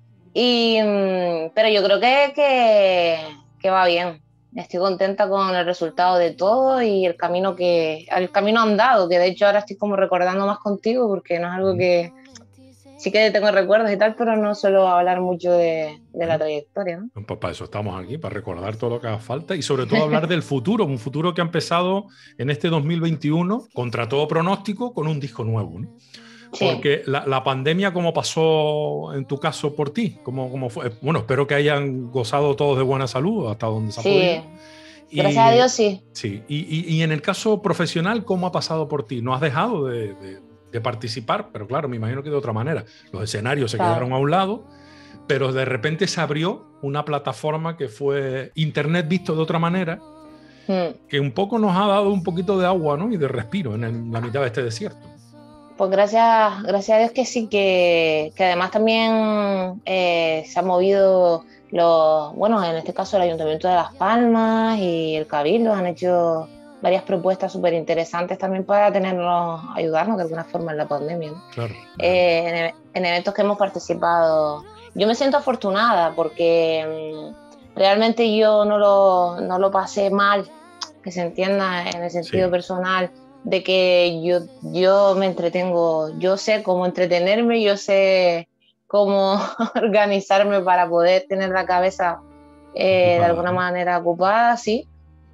[SPEAKER 3] Y, pero yo creo que, que, que va bien. Estoy contenta con el resultado de todo y el camino que el camino andado, que de hecho ahora estoy como recordando más contigo porque no es algo que sí que tengo recuerdos y tal, pero no suelo hablar mucho de, de la trayectoria, ¿no?
[SPEAKER 2] Pues para eso estamos aquí, para recordar todo lo que haga falta y sobre todo hablar del futuro, un futuro que ha empezado en este dos mil veintiuno contra todo pronóstico con un disco nuevo, ¿no? Sí. Porque la, la pandemia, ¿cómo pasó en tu caso por ti? ¿Cómo, cómo fue? Bueno, espero que hayan gozado todos de buena salud hasta donde se ha
[SPEAKER 3] sí.
[SPEAKER 2] podido.
[SPEAKER 3] Y, gracias a Dios, sí.
[SPEAKER 2] Sí. Y, y, y en el caso profesional, ¿cómo ha pasado por ti? ¿No has dejado de, de, de participar? Pero claro, me imagino que de otra manera. Los escenarios se claro. quedaron a un lado, pero de repente se abrió una plataforma que fue Internet visto de otra manera, mm. que un poco nos ha dado un poquito de agua, ¿no? Y de respiro en el, la mitad de este desierto.
[SPEAKER 3] Pues gracias, gracias a Dios que sí, que, que además también eh, se han movido los, bueno, en este caso el Ayuntamiento de Las Palmas y el Cabildo han hecho varias propuestas súper interesantes también para tenernos, ayudarnos de alguna forma en la pandemia, ¿no?
[SPEAKER 2] Claro, claro.
[SPEAKER 3] Eh, en, en eventos que hemos participado. Yo me siento afortunada porque um, realmente yo no lo, no lo pasé mal, que se entienda en el sentido sí. personal, de que yo, yo me entretengo, yo sé cómo entretenerme, yo sé cómo organizarme para poder tener la cabeza eh, de alguna manera ocupada, sí,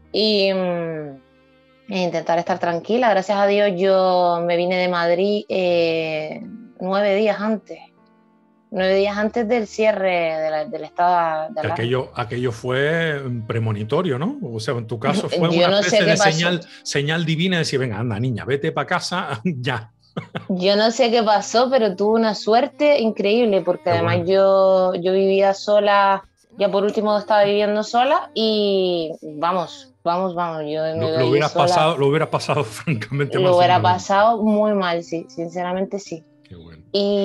[SPEAKER 3] y mm, e intentar estar tranquila. Gracias a Dios yo me vine de Madrid eh, nueve días antes, nueve días antes del cierre de la, del estado de alarma.
[SPEAKER 2] Aquello, aquello fue premonitorio, ¿no? O sea, en tu caso fue
[SPEAKER 3] yo
[SPEAKER 2] una
[SPEAKER 3] no
[SPEAKER 2] especie
[SPEAKER 3] sé
[SPEAKER 2] de
[SPEAKER 3] pasó.
[SPEAKER 2] señal, señal divina de decir, venga, anda, niña, vete para casa, ya.
[SPEAKER 3] Yo no sé qué pasó, pero tuve una suerte increíble, porque qué además bueno. yo, yo vivía sola, ya por último estaba viviendo sola y vamos, vamos, vamos. Yo
[SPEAKER 2] lo, lo, hubieras sola, pasado, lo hubieras pasado francamente mal.
[SPEAKER 3] Lo hubiera pasado muy mal, sí, sinceramente sí.
[SPEAKER 2] Qué bueno.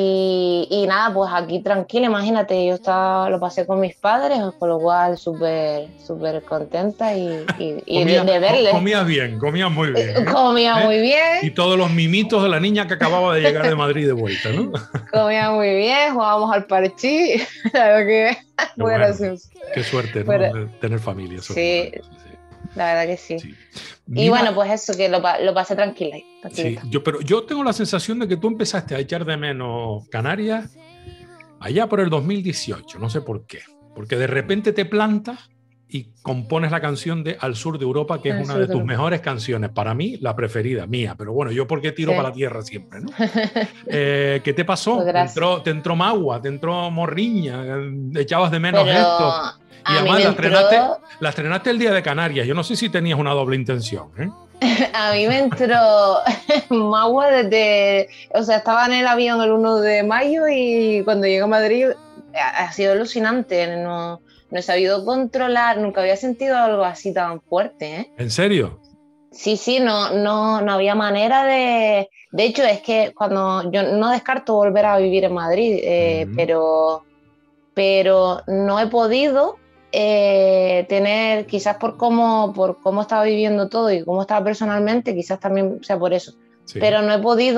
[SPEAKER 3] Y, y nada, pues aquí tranquila, imagínate, yo estaba, lo pasé con mis padres, con lo cual súper, súper contenta y, y, y
[SPEAKER 2] comía,
[SPEAKER 3] de, de verles.
[SPEAKER 2] Comías bien, comías muy bien. ¿eh?
[SPEAKER 3] Comía
[SPEAKER 2] ¿Eh?
[SPEAKER 3] muy bien.
[SPEAKER 2] Y todos los mimitos de la niña que acababa de llegar de Madrid de vuelta, ¿no?
[SPEAKER 3] Comía muy bien, jugábamos al parchís, la verdad que muy
[SPEAKER 2] bueno,
[SPEAKER 3] gracioso.
[SPEAKER 2] Qué suerte, ¿no?
[SPEAKER 3] Pero,
[SPEAKER 2] tener familia. Eso
[SPEAKER 3] sí. La verdad que sí. sí. Mira, y bueno, pues eso, que lo, lo pasé tranquila.
[SPEAKER 2] Sí, yo, pero yo tengo la sensación de que tú empezaste a echar de menos Canarias allá por el dos mil dieciocho, no sé por qué. Porque de repente te plantas y compones la canción de Al Sur de Europa, que es una de tus mejores canciones. Para mí, la preferida, mía. Pero bueno, yo porque tiro sí. para la tierra siempre, ¿no? eh, ¿Qué te pasó?
[SPEAKER 3] Pues
[SPEAKER 2] te, entró, te entró magua, te entró morriña, echabas de menos
[SPEAKER 3] pero...
[SPEAKER 2] esto. Y
[SPEAKER 3] a
[SPEAKER 2] además la
[SPEAKER 3] entró...
[SPEAKER 2] estrenaste, la estrenaste el día de Canarias. Yo no sé si tenías una doble intención, ¿eh?
[SPEAKER 3] A mí me entró magua desde... O sea, estaba en el avión el uno de mayo y cuando llegué a Madrid ha, ha sido alucinante. No, no he sabido controlar, nunca había sentido algo así tan fuerte, ¿eh?
[SPEAKER 2] ¿En serio?
[SPEAKER 3] Sí, sí, no, no, no había manera de... De hecho, es que cuando yo no descarto volver a vivir en Madrid, eh, mm. pero, pero no he podido... Eh, tener, quizás por cómo, por cómo estaba viviendo todo y cómo estaba personalmente, quizás también sea por eso, sí. pero no he podido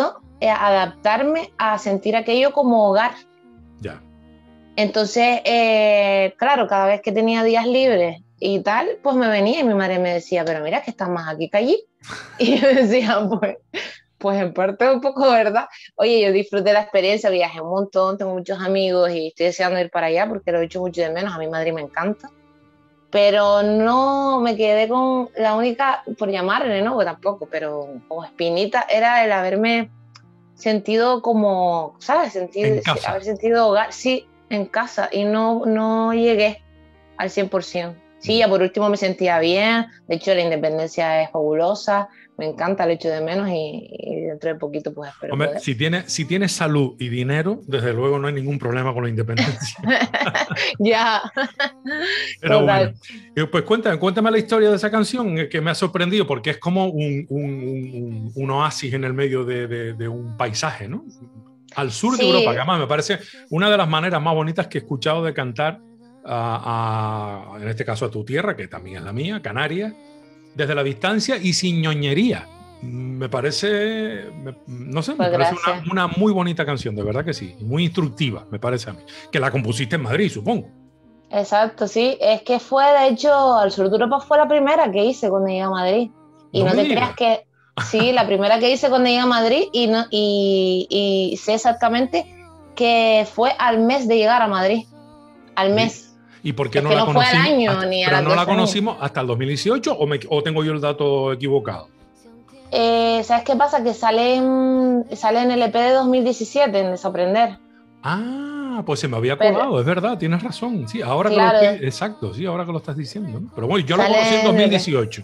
[SPEAKER 3] eh, adaptarme a sentir aquello como hogar.
[SPEAKER 2] Ya.
[SPEAKER 3] Entonces, eh, claro, cada vez que tenía días libres y tal, pues me venía y mi madre me decía, pero mira que estás más aquí que allí. Y yo decía, pues, pues en parte un poco verdad. Oye, yo disfruté la experiencia, viajé un montón, tengo muchos amigos y estoy deseando ir para allá porque lo he hecho mucho de menos. A mi Madrid me encanta. Pero no me quedé con la única, por llamarle, ¿no? Pues tampoco, pero como espinita, era el haberme sentido como, ¿sabes? Sentir, haber sentido hogar, sí, en casa, y no, no llegué al cien por ciento. Sí, ya por último me sentía bien, de hecho la independencia es fabulosa, me encanta, el hecho de menos y, y dentro de poquito pues espero
[SPEAKER 2] Hombre,
[SPEAKER 3] poder.
[SPEAKER 2] si tienes si tiene salud y dinero, desde luego no hay ningún problema con la independencia.
[SPEAKER 3] Ya.
[SPEAKER 2] Pero
[SPEAKER 3] Total.
[SPEAKER 2] bueno, pues cuéntame, cuéntame la historia de esa canción que me ha sorprendido porque es como un, un, un, un oasis en el medio de, de, de un paisaje, ¿no? Al sur
[SPEAKER 3] Sí.
[SPEAKER 2] de Europa, que además me parece una de las maneras más bonitas que he escuchado de cantar a, a, en este caso a tu tierra, que también es la mía, Canarias, desde la distancia y sin ñoñería. Me parece, me, no sé,
[SPEAKER 3] Pues
[SPEAKER 2] me parece
[SPEAKER 3] gracias.
[SPEAKER 2] una, una muy bonita canción, de verdad que sí, muy instructiva, me parece a mí. Que la compusiste en Madrid, supongo.
[SPEAKER 3] Exacto, sí. Es que fue, de hecho, Al Sur de Europa fue la primera que hice cuando llegué a Madrid. Y
[SPEAKER 2] No
[SPEAKER 3] no
[SPEAKER 2] me
[SPEAKER 3] te
[SPEAKER 2] digas.
[SPEAKER 3] creas que, sí, la primera que hice cuando llegué a Madrid y, no, y, y sé exactamente que fue al mes de llegar a Madrid. Al mes.
[SPEAKER 2] ¿Y por qué
[SPEAKER 3] Es
[SPEAKER 2] no
[SPEAKER 3] que
[SPEAKER 2] la
[SPEAKER 3] no fue al
[SPEAKER 2] conocimos?
[SPEAKER 3] año
[SPEAKER 2] Hasta,
[SPEAKER 3] ni a
[SPEAKER 2] pero
[SPEAKER 3] las
[SPEAKER 2] no
[SPEAKER 3] dos
[SPEAKER 2] la
[SPEAKER 3] años.
[SPEAKER 2] conocimos hasta el dos mil dieciocho o, me, o tengo yo el dato equivocado.
[SPEAKER 3] Eh, ¿Sabes qué pasa? Que sale en, sale en el E P de dos mil diecisiete, en Desaprender.
[SPEAKER 2] Ah, pues se me había
[SPEAKER 3] Pero,
[SPEAKER 2] colado, es verdad, tienes razón. Sí, ahora que lo
[SPEAKER 3] claro,
[SPEAKER 2] estoy. Exacto, sí, ahora que lo estás diciendo, ¿no? Pero bueno, yo lo conocí en
[SPEAKER 3] sale en el E P.
[SPEAKER 2] dos mil dieciocho.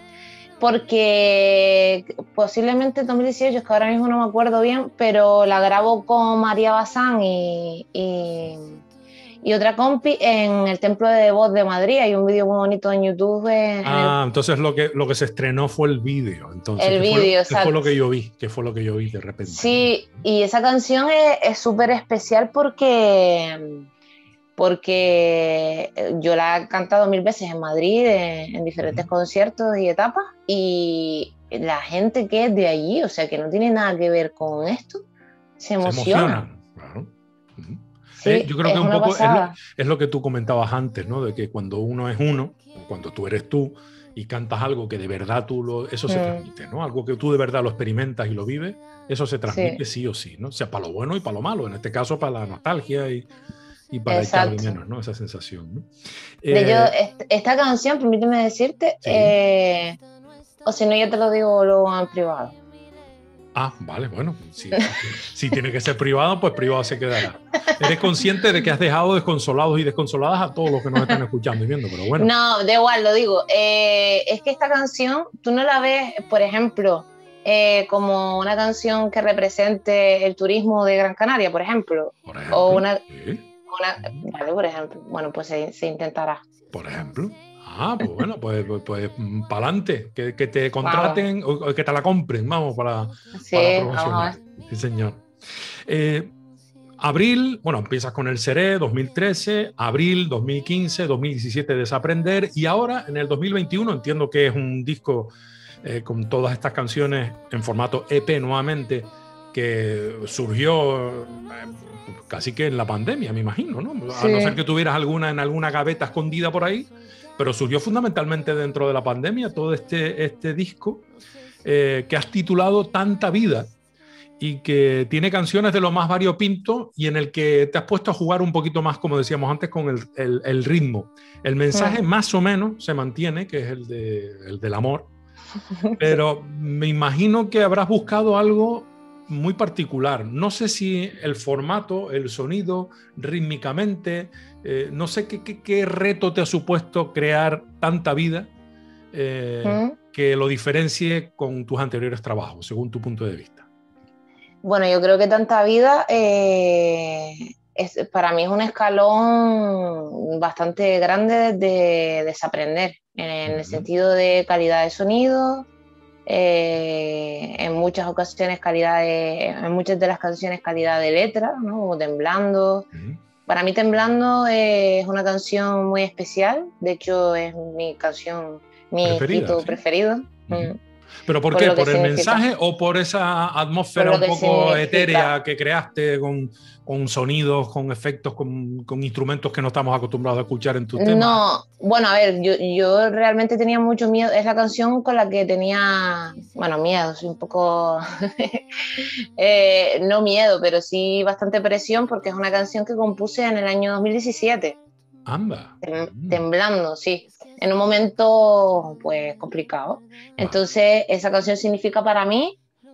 [SPEAKER 3] Porque posiblemente en dos mil dieciocho, es que ahora mismo no me acuerdo bien, pero la grabo con María Bazán y, y, y otra compi en el Templo de Voz de Madrid. Hay un vídeo muy bonito en YouTube. En,
[SPEAKER 2] Ah,
[SPEAKER 3] en el,
[SPEAKER 2] entonces lo que, lo que se estrenó fue el vídeo. Entonces,
[SPEAKER 3] el
[SPEAKER 2] ¿qué fue, lo,
[SPEAKER 3] vídeo,
[SPEAKER 2] qué fue lo
[SPEAKER 3] exacto.
[SPEAKER 2] que yo vi? ¿Qué fue lo que yo vi de repente?
[SPEAKER 3] Sí, y esa canción es súper especial porque, porque yo la he cantado mil veces en Madrid, en, en diferentes
[SPEAKER 2] Uh-huh.
[SPEAKER 3] conciertos y etapas, y la gente que es de allí, o sea, que no tiene nada que ver con esto, se emociona.
[SPEAKER 2] Se emocionan, claro. Uh-huh.
[SPEAKER 3] Sí,
[SPEAKER 2] eh, yo creo
[SPEAKER 3] es
[SPEAKER 2] que un
[SPEAKER 3] una
[SPEAKER 2] poco es lo,
[SPEAKER 3] pasada.
[SPEAKER 2] es lo que tú comentabas antes, ¿no? De que cuando uno es uno, cuando tú eres tú y cantas algo que de verdad tú lo, eso se
[SPEAKER 3] Mm.
[SPEAKER 2] transmite, ¿no? Algo que tú de verdad lo experimentas y lo vives, eso se transmite sí,
[SPEAKER 3] Sí.
[SPEAKER 2] sí o sí, ¿no? O sea, para lo bueno y para lo malo, en este caso para la nostalgia y, y para
[SPEAKER 3] Exacto.
[SPEAKER 2] echar de menos, ¿no? Esa sensación, ¿no?
[SPEAKER 3] De
[SPEAKER 2] Eh,
[SPEAKER 3] hecho, est- esta canción, permíteme decirte,
[SPEAKER 2] sí.
[SPEAKER 3] eh, o si no, ya te lo digo luego en privado.
[SPEAKER 2] Ah, vale, bueno, si, si, si tiene que ser privado, pues privado se quedará. Eres consciente de que has dejado desconsolados y desconsoladas a todos los que nos están escuchando y viendo, pero bueno.
[SPEAKER 3] No, da igual, lo digo. Eh, es que esta canción, tú no la ves, por ejemplo, eh, como una canción que represente el turismo de Gran Canaria, por ejemplo.
[SPEAKER 2] Por ejemplo.
[SPEAKER 3] O una,
[SPEAKER 2] ¿sí?
[SPEAKER 3] una vale, por ejemplo. Bueno, pues se, se intentará.
[SPEAKER 2] Por ejemplo. Ah, pues bueno, pues, pues, pues para adelante, que, que te contraten o, o que te la compren, vamos, para,
[SPEAKER 3] Sí,
[SPEAKER 2] para
[SPEAKER 3] vamos a
[SPEAKER 2] promocionar.
[SPEAKER 3] ver.
[SPEAKER 2] Sí, señor. Eh, abril, bueno, empiezas con el Seré, dos mil trece, abril, dos mil quince, dos mil diecisiete, Desaprender, y ahora en el dos mil veintiuno entiendo que es un disco eh, con todas estas canciones en formato E P nuevamente, que surgió eh, casi que en la pandemia, me imagino, ¿no? A
[SPEAKER 3] Sí.
[SPEAKER 2] no ser que tuvieras alguna en alguna gaveta escondida por ahí, pero surgió fundamentalmente dentro de la pandemia todo este, este disco eh, que has titulado Tanta Vida y que tiene canciones de lo más variopinto y en el que te has puesto a jugar un poquito más, como decíamos antes, con el, el, el ritmo. El mensaje
[SPEAKER 3] Mm.
[SPEAKER 2] más o menos se mantiene, que es el, de, el del amor, pero me imagino que habrás buscado algo muy particular. No sé si el formato, el sonido, rítmicamente, eh, no sé qué, qué, qué reto te ha supuesto crear Tanta Vida eh,
[SPEAKER 3] ¿Mm?
[SPEAKER 2] que lo diferencie con tus anteriores trabajos, según tu punto de vista.
[SPEAKER 3] Bueno, yo creo que Tanta Vida eh, es, para mí es un escalón bastante grande de Desaprender, en
[SPEAKER 2] Uh-huh.
[SPEAKER 3] el sentido de calidad de sonido, eh, en muchas ocasiones calidad de, en muchas de las canciones calidad de letra, ¿no? Como Temblando.
[SPEAKER 2] Uh-huh.
[SPEAKER 3] Para mí Temblando es una canción muy especial, de hecho es mi canción, mi
[SPEAKER 2] preferida,
[SPEAKER 3] hito
[SPEAKER 2] ¿sí?
[SPEAKER 3] preferido.
[SPEAKER 2] Uh-huh.
[SPEAKER 3] Mm.
[SPEAKER 2] ¿Pero por, por qué? ¿Por el significa. mensaje o por esa atmósfera un poco significa. etérea que creaste con, con sonidos, con efectos, con, con instrumentos que no estamos acostumbrados a escuchar en tu tema?
[SPEAKER 3] No, bueno, a ver, yo, yo realmente tenía mucho miedo. Es la canción con la que tenía, bueno, miedo, soy un poco, eh, no miedo, pero sí bastante presión, porque es una canción que compuse en el año dos mil diecisiete.
[SPEAKER 2] Anda.
[SPEAKER 3] Tem, temblando, sí. En un momento, pues, complicado. Entonces, esa canción significa para mí,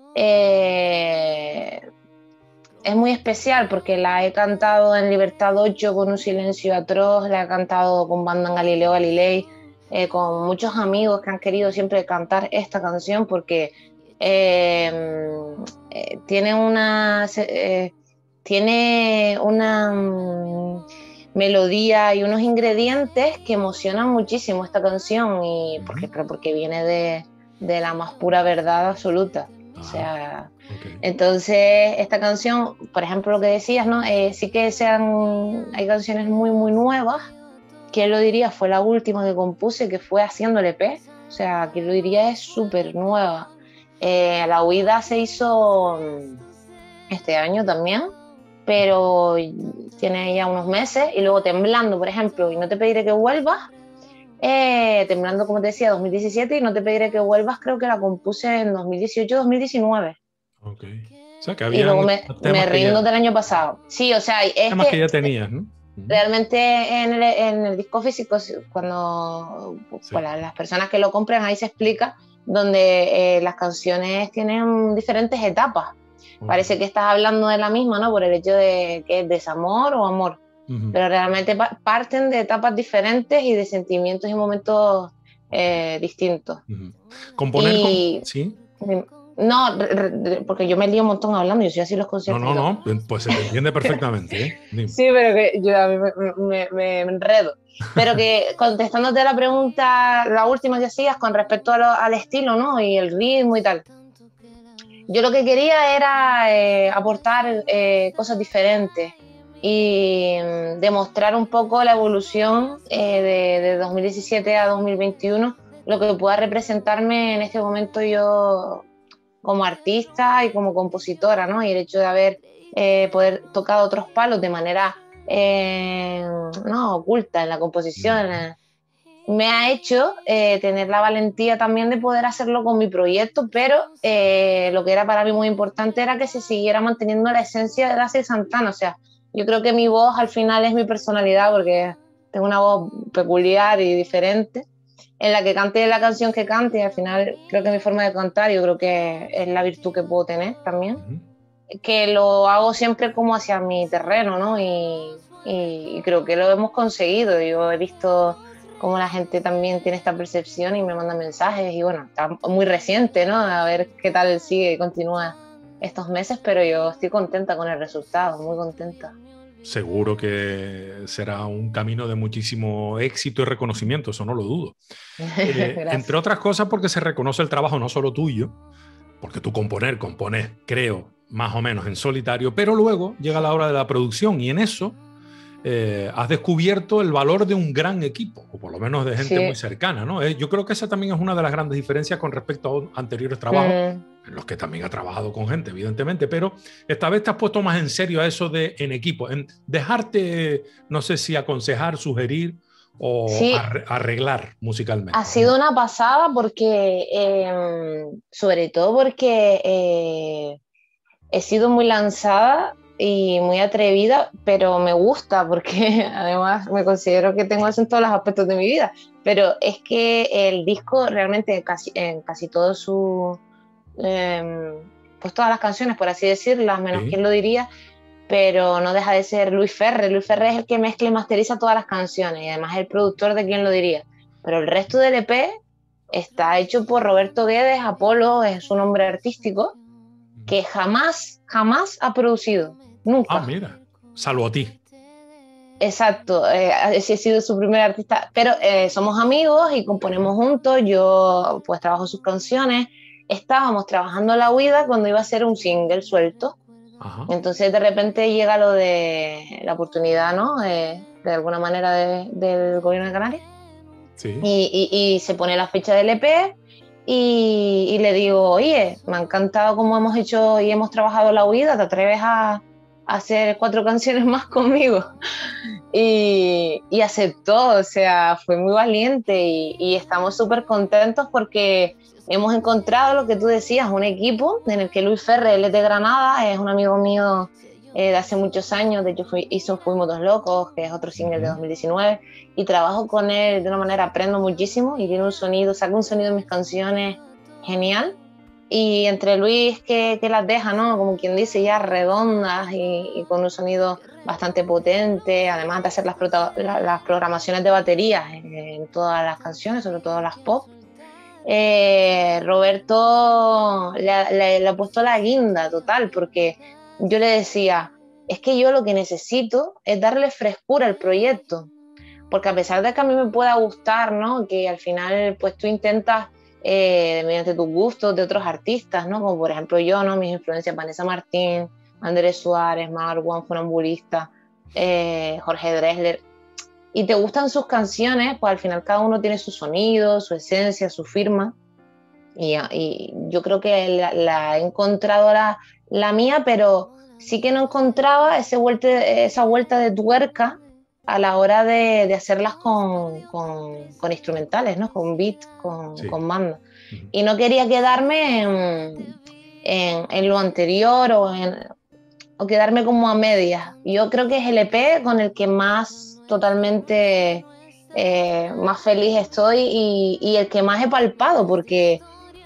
[SPEAKER 3] eh, es muy especial porque la he cantado en Libertad ocho con un silencio atroz, la he cantado con banda en Galileo Galilei, eh, con muchos amigos que han querido siempre cantar esta canción porque eh, eh, tiene una... Eh, tiene una... Um, melodía y unos ingredientes que emocionan muchísimo esta canción y porque, porque viene de, de la más pura verdad absoluta. Ah, o sea, okay. Entonces esta canción, por ejemplo, lo que decías, ¿no? Eh, sí que sean, hay canciones muy muy nuevas. ¿Quién lo diría? Fue la última que compuse, que fue Haciendo el E P. O sea, ¿quién lo diría? Es súper nueva. Eh, La Huida se hizo este año también, pero tiene ya unos meses. Y luego Temblando, por ejemplo, y No te pediré que vuelvas, eh, Temblando, como te decía, dos mil diecisiete, y No te pediré que vuelvas creo que la compuse en dos mil dieciocho dos mil diecinueve.
[SPEAKER 2] Ok. O sea, que
[SPEAKER 3] y luego me, me rindo ya, del año pasado. Sí, o sea, es
[SPEAKER 2] temas
[SPEAKER 3] que,
[SPEAKER 2] que ya tenías, ¿no?
[SPEAKER 3] Realmente en el, en el disco físico, cuando sí. pues, las personas que lo compran, ahí se explica, donde eh, las canciones tienen diferentes etapas. Uh-huh. Parece que estás hablando de la misma, ¿no? Por el hecho de que es desamor o amor. Uh-huh. Pero realmente pa- parten de etapas diferentes y de sentimientos y momentos eh, distintos.
[SPEAKER 2] Uh-huh. Componer
[SPEAKER 3] y,
[SPEAKER 2] con... ¿Sí?
[SPEAKER 3] No, re, re, porque yo me lío un montón hablando, yo soy así los conciertos.
[SPEAKER 2] No, no, no, pues se te entiende perfectamente, ¿eh?
[SPEAKER 3] Sí, pero que yo a mí me, me, me enredo. Pero que contestándote a la pregunta, la última que hacías con respecto a lo, al estilo, ¿no? Y el ritmo y tal. Yo lo que quería era eh, aportar eh, cosas diferentes y mm, demostrar un poco la evolución eh, de, de dos mil diecisiete a dos mil veintiuno, lo que pueda representarme en este momento yo como artista y como compositora, ¿no? Y el hecho de haber eh, poder tocado otros palos de manera eh, no, oculta en la composición, eh, me ha hecho eh, tener la valentía también de poder hacerlo con mi proyecto, pero eh, lo que era para mí muy importante era que se siguiera manteniendo la esencia de Daciel Santana. O sea, yo creo que mi voz al final es mi personalidad, porque tengo una voz peculiar y diferente, en la que cante la canción que cante, y al final creo que mi forma de cantar, yo creo que es la virtud que puedo tener también, uh-huh. que lo hago siempre como hacia mi terreno, ¿no? Y, y, y creo que lo hemos conseguido. Yo he visto cómo la gente también tiene esta percepción y me manda mensajes, y bueno, está muy reciente, ¿no? A ver qué tal sigue y continúa estos meses, pero yo estoy contenta con el resultado, muy contenta.
[SPEAKER 2] Seguro que será un camino de muchísimo éxito y reconocimiento, eso no lo dudo. Eh, entre otras cosas porque se reconoce el trabajo no solo tuyo, porque tú componer, compones, creo, más o menos en solitario, pero luego llega la hora de la producción y en eso eh, has descubierto el valor de un gran equipo, o por lo menos de gente sí. muy cercana, ¿no? Eh, yo creo que esa también es una de las grandes diferencias con respecto a anteriores trabajos, mm. en los que también ha trabajado con gente, evidentemente, pero esta vez te has puesto más en serio a eso de en equipo, en dejarte, no sé si aconsejar, sugerir o sí. arreglar musicalmente.
[SPEAKER 3] Ha sido una pasada porque, eh, sobre todo porque eh, he sido muy lanzada y muy atrevida, pero me gusta porque además me considero que tengo eso en todos los aspectos de mi vida. Pero es que el disco realmente casi, en casi todo su... Eh, pues todas las canciones, por así decirlas, menos ¿Sí? quién lo diría, pero no deja de ser Luis Ferre. Luis Ferre es el que mezcla y masteriza todas las canciones y además es el productor de Quién lo diría. Pero el resto del E P está hecho por Roberto Guedes. Apolo es su nombre artístico, que jamás, jamás ha producido. Nunca.
[SPEAKER 2] Ah, mira, salvo a ti.
[SPEAKER 3] Exacto, eh, ese ha sido su primer artista, pero eh, somos amigos y componemos juntos. Yo pues trabajo sus canciones. Estábamos trabajando La Huida cuando iba a ser un single suelto. Ajá. Entonces de repente llega lo de la oportunidad, ¿no? Eh, de alguna manera de, del gobierno de Canarias.
[SPEAKER 2] Sí.
[SPEAKER 3] Y, y, y se pone la fecha del E P y, y le digo, oye, me ha encantado cómo hemos hecho y hemos trabajado La Huida, ¿te atreves a, a hacer cuatro canciones más conmigo? Y, y aceptó, o sea, fue muy valiente y, y estamos súper contentos porque hemos encontrado lo que tú decías, un equipo en el que Luis Ferre, él es de Granada, es un amigo mío eh, de hace muchos años, de hecho fui, hizo Fuimos Dos Locos, que es otro single uh-huh. de dos mil diecinueve, y trabajo con él de una manera, aprendo muchísimo y tiene un sonido, saca un sonido de mis canciones genial. Y entre Luis que, que las deja, ¿no? Como quien dice, ya redondas y, y con un sonido bastante potente, además de hacer las, las programaciones de baterías en, en todas las canciones, sobre todo las pop. Eh, Roberto le, le, le ha puesto la guinda total, porque yo le decía, es que yo lo que necesito es darle frescura al proyecto, porque a pesar de que a mí me pueda gustar, ¿no? Que al final pues tú intentas Eh, mediante tus gustos de otros artistas, ¿no? Como por ejemplo yo, ¿no? Mis influencias, Vanessa Martín, Andrés Suárez, Marwan, Funambulista, eh, Jorge Drexler, y te gustan sus canciones, pues al final cada uno tiene su sonido, su esencia, su firma, y, y yo creo que la, la he encontrado la, la mía, pero sí que no encontraba ese vuelta, esa vuelta de tuerca a la hora de, de hacerlas con, con, con instrumentales, ¿no? Con beat, con, sí. con banda. Uh-huh. Y no quería quedarme en, en, en lo anterior o, en, o quedarme como a medias. Yo creo que es el E P con el que más totalmente eh, más feliz estoy y, y el que más he palpado, porque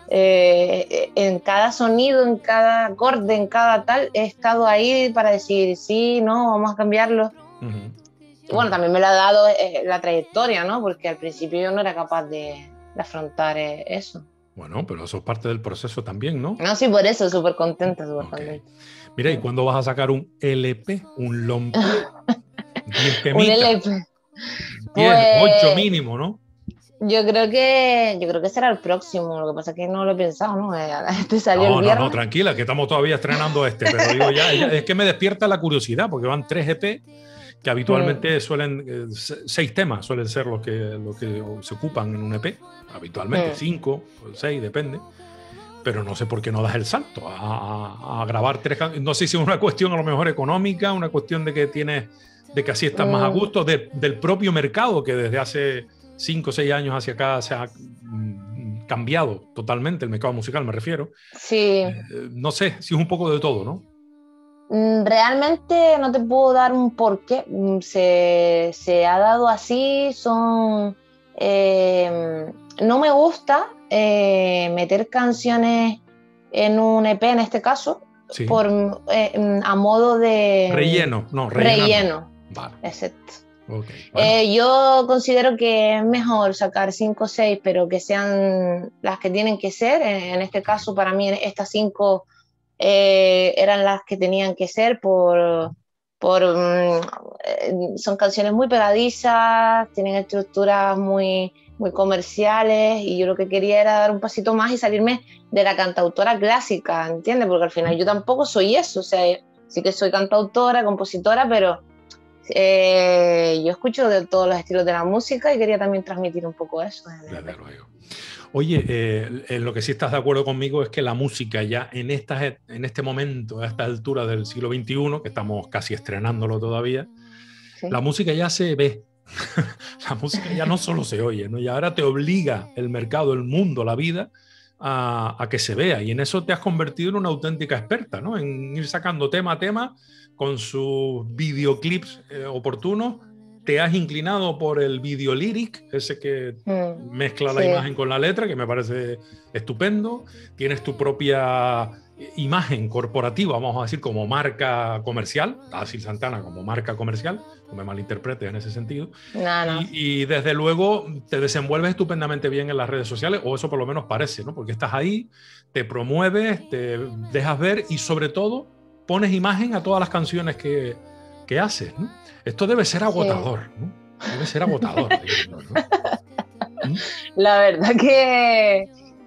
[SPEAKER 3] eh, en cada sonido, en cada acorde, en cada tal, he estado ahí para decir sí, no, vamos a cambiarlo. Uh-huh. Y bueno, también me lo ha dado eh, la trayectoria, ¿no? Porque al principio yo no era capaz de, de afrontar eh, eso.
[SPEAKER 2] Bueno, pero eso es parte del proceso también, ¿no?
[SPEAKER 3] No, sí, por eso, súper contenta, súper okay. contenta.
[SPEAKER 2] Mira, ¿y cuándo vas a sacar un L P? Un long play.
[SPEAKER 3] Un L P.
[SPEAKER 2] diez, ocho mínimo, ¿no?
[SPEAKER 3] Yo creo que yo creo que será el próximo. Lo que pasa es que no lo he pensado, ¿no? Este salió
[SPEAKER 2] no,
[SPEAKER 3] el viernes.
[SPEAKER 2] No, no, tranquila, que estamos todavía estrenando este. Pero digo, ya, ya es que me despierta la curiosidad, porque van tres E P que habitualmente mm. suelen, eh, seis temas suelen ser los que, los que se ocupan en un E P, habitualmente mm. cinco, seis, depende, pero no sé por qué no das el salto a, a, a grabar tres canciones. No sé si es una cuestión a lo mejor económica, una cuestión de que tienes, de que así estás mm. más a gusto, de, del propio mercado que desde hace cinco o seis años hacia acá se ha mm, cambiado totalmente, el mercado musical me refiero.
[SPEAKER 3] Sí.
[SPEAKER 2] Eh, no sé, si es un poco de todo, ¿no?
[SPEAKER 3] Realmente no te puedo dar un porqué, se, se ha dado así, son eh, no me gusta eh, meter canciones en un E P en este caso, sí. por, eh, a modo de
[SPEAKER 2] relleno, no,
[SPEAKER 3] relleno, relleno.
[SPEAKER 2] Vale.
[SPEAKER 3] Exacto.
[SPEAKER 2] Okay, bueno.
[SPEAKER 3] eh, yo considero que es mejor sacar cinco o seis, pero que sean las que tienen que ser, en este caso para mí estas cinco Eh, eran las que tenían que ser por, por mm, son canciones muy pegadizas, tienen estructuras muy, muy comerciales y yo lo que quería era dar un pasito más y salirme de la cantautora clásica, ¿entiendes? Porque al final yo tampoco soy eso, o sea, sí que soy cantautora, compositora, pero eh, yo escucho de todos los estilos de la música y quería también transmitir un poco eso.
[SPEAKER 2] Desde luego. Oye, eh, en lo que sí estás de acuerdo conmigo es que la música ya en, esta, en este momento, a esta altura del siglo veintiuno, que estamos casi estrenándolo todavía, sí. La música ya se ve. La música ya no solo se oye, ¿no? Y ahora te obliga el mercado, el mundo, la vida a, a que se vea. Y en eso te has convertido en una auténtica experta, ¿no? En ir sacando tema a tema con sus videoclips eh, oportunos. Te has inclinado por el video lyric, ese que mm, mezcla la sí. imagen con la letra, que me parece estupendo. Tienes tu propia imagen corporativa, vamos a decir, como marca comercial. Tasil Santana como marca comercial, no me malinterpretes en ese sentido.
[SPEAKER 3] No, no.
[SPEAKER 2] Y, y desde luego te desenvuelves estupendamente bien en las redes sociales, o eso por lo menos parece, ¿no? Porque estás ahí, te promueves, te dejas ver y sobre todo pones imagen a todas las canciones que, que haces, ¿no? Esto debe ser agotador, sí. ¿no? Debe ser agotador. Digamos, ¿no?
[SPEAKER 3] La verdad que,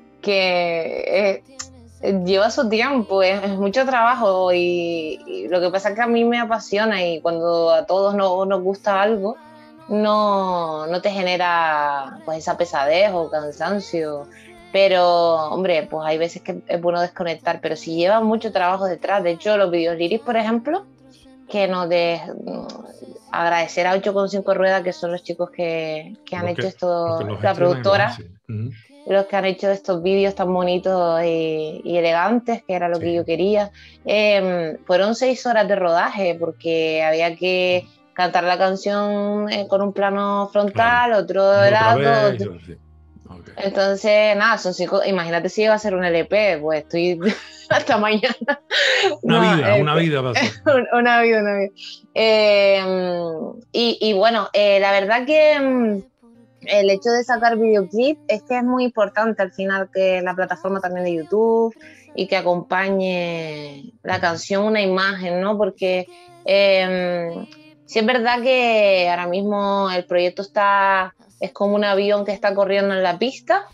[SPEAKER 3] que eh, lleva su tiempo, es, es mucho trabajo y, y lo que pasa es que a mí me apasiona y cuando a todos no, nos gusta algo, no, no te genera pues esa pesadez o cansancio. Pero, hombre, pues hay veces que es bueno desconectar, pero si lleva mucho trabajo detrás. De hecho, los videos lyrics, por ejemplo, que nos de agradecer a ocho coma cinco Ruedas, que son los chicos que, que han
[SPEAKER 2] Lo
[SPEAKER 3] hecho
[SPEAKER 2] que,
[SPEAKER 3] esto,
[SPEAKER 2] lo que
[SPEAKER 3] la productora,
[SPEAKER 2] uh-huh.
[SPEAKER 3] los que han hecho estos vídeos tan bonitos y, y elegantes, que era lo sí. que yo quería. Eh, fueron seis horas de rodaje, porque había que cantar la canción eh, con un plano frontal, claro. otro de lado. Otro... Sí. Okay. Entonces, nada, son cinco. Imagínate si iba a ser un L P, pues estoy hasta mañana.
[SPEAKER 2] Una no, vida, eh, una vida va a ser.
[SPEAKER 3] Una vida, una vida. Eh, y, y bueno, eh, la verdad que el hecho de sacar videoclip es que es muy importante al final que la plataforma también de YouTube y que acompañe la canción una imagen, ¿no? Porque eh, sí es verdad que ahora mismo el proyecto está, es como un avión que está corriendo en la pista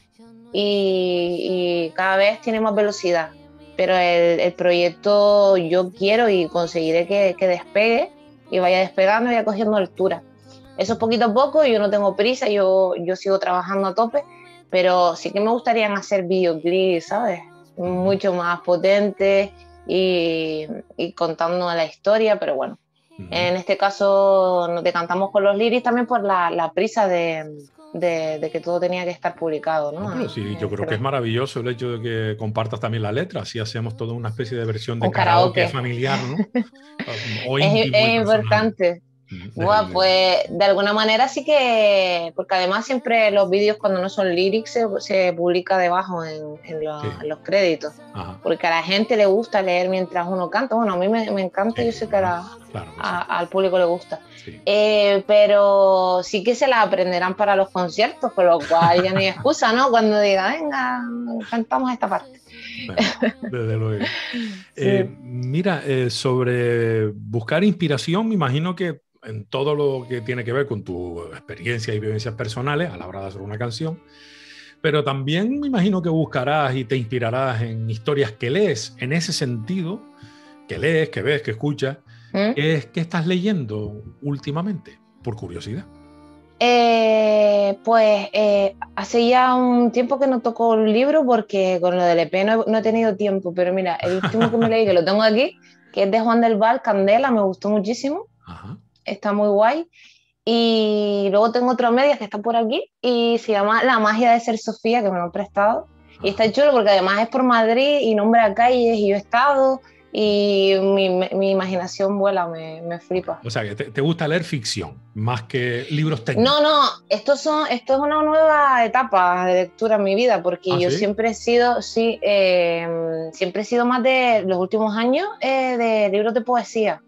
[SPEAKER 3] y, y cada vez tiene más velocidad, pero el, el proyecto yo quiero y conseguiré que, que despegue y vaya despegando y vaya cogiendo altura. Eso es poquito a poco, yo no tengo prisa, yo, yo sigo trabajando a tope, pero sí que me gustaría hacer videoclips, ¿sabes? Mucho más potentes y, y contando la historia, pero bueno, uh-huh. en este caso nos decantamos con los lyrics también por la, la prisa de, de, de que todo tenía que estar publicado, ¿no?
[SPEAKER 2] No, pero sí, yo creo que es maravilloso el hecho de que compartas también la letra, así hacemos toda una especie de versión de karaoke, karaoke familiar, ¿no?
[SPEAKER 3] O es, es importante. Bueno, pues de alguna manera sí que, porque además siempre los vídeos cuando no son lyrics se, se publica debajo en, en, los, sí. en los créditos. Ajá. Porque a la gente le gusta leer mientras uno canta. Bueno, a mí me, me encanta, sí, yo sé que, la, claro que a, sí. al público le gusta. Sí. Eh, pero sí que se la aprenderán para los conciertos, con lo cual ya no hay excusa, ¿no? Cuando diga, venga, cantamos esta parte.
[SPEAKER 2] Bueno, desde luego. Sí. Eh, mira, eh, sobre buscar inspiración, me imagino que en todo lo que tiene que ver con tu experiencia y vivencias personales a la hora de hacer una canción, pero también me imagino que buscarás y te inspirarás en historias que lees. En ese sentido, que lees, que ves, que escuchas, ¿Mm? ¿qué, es, ¿qué estás leyendo últimamente? Por curiosidad.
[SPEAKER 3] Eh, pues eh, hace ya un tiempo que no toco un libro porque con lo del E P no, no he tenido tiempo, pero mira, el último que me leí, que lo tengo aquí, que es de Juan del Val, Candela, me gustó muchísimo. Ajá. Está muy guay. Y luego tengo otro medias que está por aquí y se llama La magia de ser Sofía, que me lo han prestado. Ajá. Y está chulo porque además es por Madrid y nombra calles y yo he estado y mi, mi imaginación vuela, me, me flipa.
[SPEAKER 2] O sea, que te, te gusta leer ficción más que libros técnicos.
[SPEAKER 3] No, no, esto, son, esto es una nueva etapa de lectura en mi vida porque ¿Ah, yo sí? siempre he sido, sí, eh, siempre he sido más de los últimos años eh, de libros de poesía.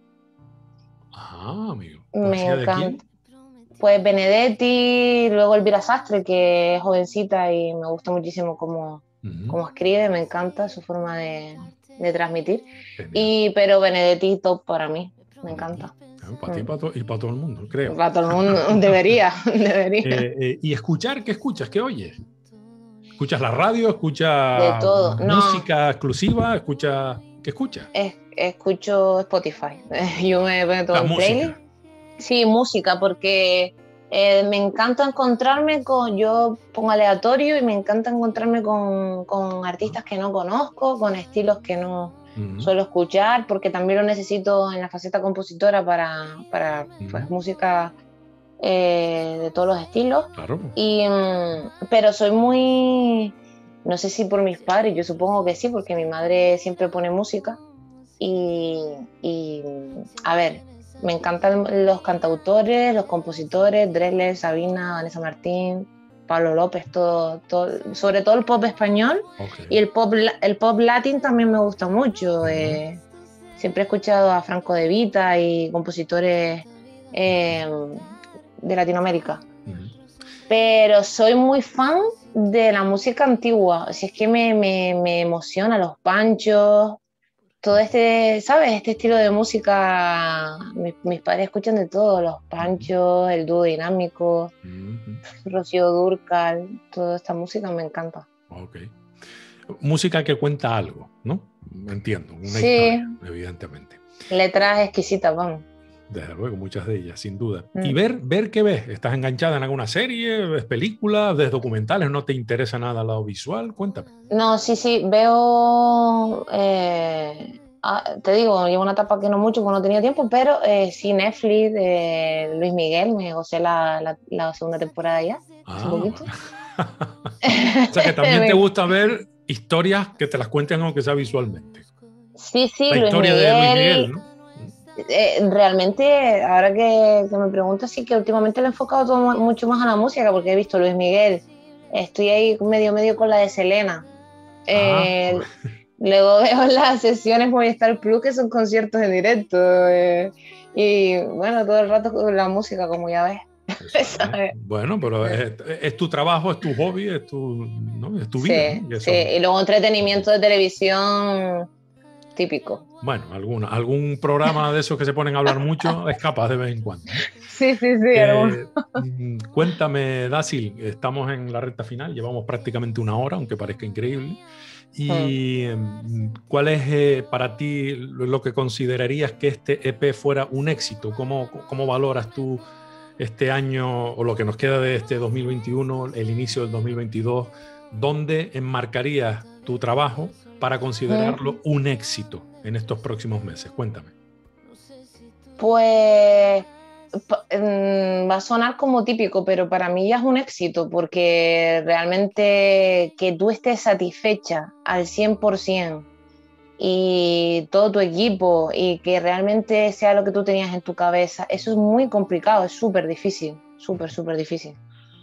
[SPEAKER 2] Ah, amigo.
[SPEAKER 3] Me encanta. Pues Benedetti, luego Elvira Sastre, que es jovencita y me gusta muchísimo cómo, uh-huh. cómo escribe, me encanta su forma de, de transmitir. Y, pero Benedetti top para mí, me encanta.
[SPEAKER 2] Uh-huh. Para ti y para, to- y para todo el mundo, creo.
[SPEAKER 3] Para todo el mundo, debería. debería.
[SPEAKER 2] Eh, eh, ¿Y escuchar? ¿Qué escuchas? ¿Qué oyes? ¿Escuchas la radio? ¿Escuchas
[SPEAKER 3] de todo.
[SPEAKER 2] música
[SPEAKER 3] no.
[SPEAKER 2] exclusiva? ¿Escuchas? ¿Qué escuchas?
[SPEAKER 3] Es, escucho Spotify. Yo me meto en playlist. Sí, música, porque eh, me encanta encontrarme con, yo pongo aleatorio y me encanta encontrarme con, con artistas que no conozco, con estilos que no uh-huh. suelo escuchar, porque también lo necesito en la faceta compositora para, para uh-huh. pues, música eh, de todos los estilos.
[SPEAKER 2] Claro.
[SPEAKER 3] Y, pero soy muy, no sé si por mis padres, yo supongo que sí, porque mi madre siempre pone música. Y, y a ver, me encantan los cantautores, los compositores, Drexler, Sabina, Vanessa Martín, Pablo López, todo, todo, sobre todo el pop español. Okay. Y el pop, el pop latín también me gusta mucho. Uh-huh. Eh, siempre he escuchado a Franco De Vita y compositores eh, de Latinoamérica. Uh-huh. Pero soy muy fan de la música antigua. O sea, es que me, me, me emociona los Panchos. Todo este, ¿sabes? Este estilo de música, mis, mis padres escuchan de todo, los Panchos, el dúo dinámico, uh-huh. Rocío Dúrcal, toda esta música me encanta.
[SPEAKER 2] Ok. Música que cuenta algo, ¿no? Entiendo, una
[SPEAKER 3] sí.
[SPEAKER 2] historia, evidentemente.
[SPEAKER 3] Letras exquisitas, vamos.
[SPEAKER 2] Desde luego, muchas de ellas, sin duda.
[SPEAKER 3] Mm.
[SPEAKER 2] ¿Y ver, ver qué ves? ¿Estás enganchada en alguna serie, ves películas, ves documentales? ¿No te interesa nada lo visual? Cuéntame.
[SPEAKER 3] No, sí, sí, veo, eh, ah, te digo, llevo una etapa que no mucho, porque no tenía tiempo, pero eh, sí, Netflix, eh, Luis Miguel, me gocé la, la, la segunda temporada ya, hace
[SPEAKER 2] Ah,
[SPEAKER 3] un poquito.
[SPEAKER 2] bueno. O sea, que también te gusta ver historias que te las cuenten aunque sea visualmente.
[SPEAKER 3] Sí, sí,
[SPEAKER 2] La
[SPEAKER 3] Luis
[SPEAKER 2] historia
[SPEAKER 3] Miguel,
[SPEAKER 2] de Luis Miguel, ¿no?
[SPEAKER 3] eh, realmente, ahora que, que me preguntas, sí que últimamente le he enfocado todo mucho más a la música, porque he visto Luis Miguel, estoy ahí medio medio con la de Selena.
[SPEAKER 2] Ah,
[SPEAKER 3] Eh,
[SPEAKER 2] pues.
[SPEAKER 3] Luego veo las sesiones Movistar Plus, que son conciertos en directo. Eh, y bueno, todo el rato con la música, como ya ves.
[SPEAKER 2] Eso es. Bueno, pero es, es tu trabajo, es tu hobby, es tu, ¿no? Es tu
[SPEAKER 3] Sí,
[SPEAKER 2] vida, ¿no? Y eso,
[SPEAKER 3] sí. Y luego entretenimiento de televisión típico.
[SPEAKER 2] bueno, alguna, algún programa de esos que se ponen a hablar mucho escapas de vez en cuando, ¿no?
[SPEAKER 3] Sí, sí, sí.
[SPEAKER 2] Eh, cuéntame, Dasil, estamos en la recta final, llevamos prácticamente una hora, aunque parezca increíble. ¿Y hmm. cuál es eh, para ti lo que considerarías que este E P fuera un éxito? ¿Cómo, cómo valoras tú este año o lo que nos queda de este dos mil veintiuno, el inicio del dos mil veintidós? ¿Dónde enmarcarías tu trabajo para considerarlo hmm. un éxito en estos próximos meses? Cuéntame.
[SPEAKER 3] Pues va a sonar como típico, pero para mí ya es un éxito, porque realmente que tú estés satisfecha al cien por ciento y todo tu equipo, y que realmente sea lo que tú tenías en tu cabeza, eso es muy complicado, es súper difícil, súper, súper difícil.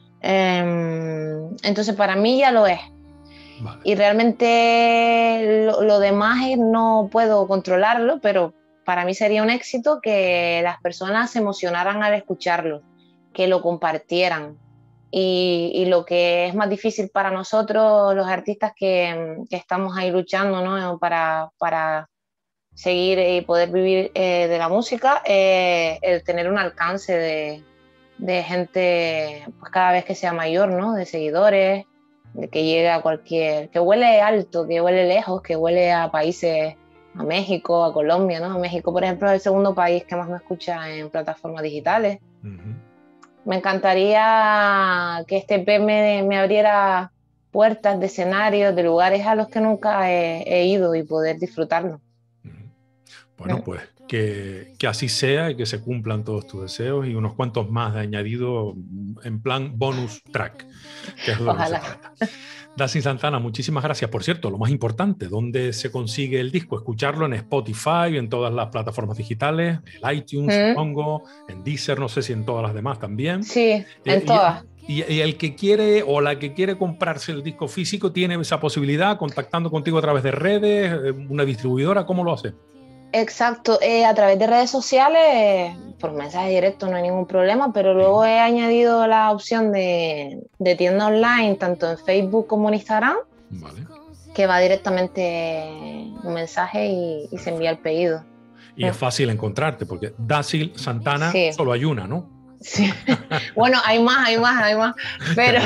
[SPEAKER 3] Entonces para mí ya lo es. Vale. Y realmente lo, lo demás no puedo controlarlo, pero para mí sería un éxito que las personas se emocionaran al escucharlo, que lo compartieran. Y, y lo que es más difícil para nosotros, los artistas que, que estamos ahí luchando, ¿no? para, para seguir y poder vivir eh, de la música, eh, el tener un alcance de, de gente pues cada vez que sea mayor, ¿no? De seguidores, de que llegue a cualquier, que huele alto, que huele lejos, que huele a países, a México, a Colombia, ¿no? México, por ejemplo, es el segundo país que más me escucha en plataformas digitales. Uh-huh. Me encantaría que este E P me, me abriera puertas de escenarios, de lugares a los que nunca he, he ido, y poder disfrutarlo.
[SPEAKER 2] Uh-huh. Bueno, pues que, que así sea y que se cumplan todos tus deseos, y unos cuantos más de añadido en plan bonus track, que es lo Ojalá. Que se trata. Dasil Santana, muchísimas gracias. Por cierto, lo más importante, ¿dónde se consigue el disco? Escucharlo en Spotify, en todas las plataformas digitales, en iTunes, ¿Mm? supongo, en Deezer, no sé si en todas las demás también.
[SPEAKER 3] Sí, en eh, todas.
[SPEAKER 2] Y, y el que quiere o la que quiere comprarse el disco físico tiene esa posibilidad, contactando contigo a través de redes, una distribuidora, ¿cómo lo hace?
[SPEAKER 3] Exacto, eh, a través de redes sociales, eh, por mensaje directo no hay ningún problema, pero luego he añadido la opción de, de tienda online, tanto en Facebook como en Instagram,
[SPEAKER 2] vale.
[SPEAKER 3] que va directamente un mensaje y, y se envía el pedido.
[SPEAKER 2] Y es fácil encontrarte, porque Dasil Santana sí. Solo hay una, ¿no?
[SPEAKER 3] Sí, bueno, hay más, hay más, hay más, pero...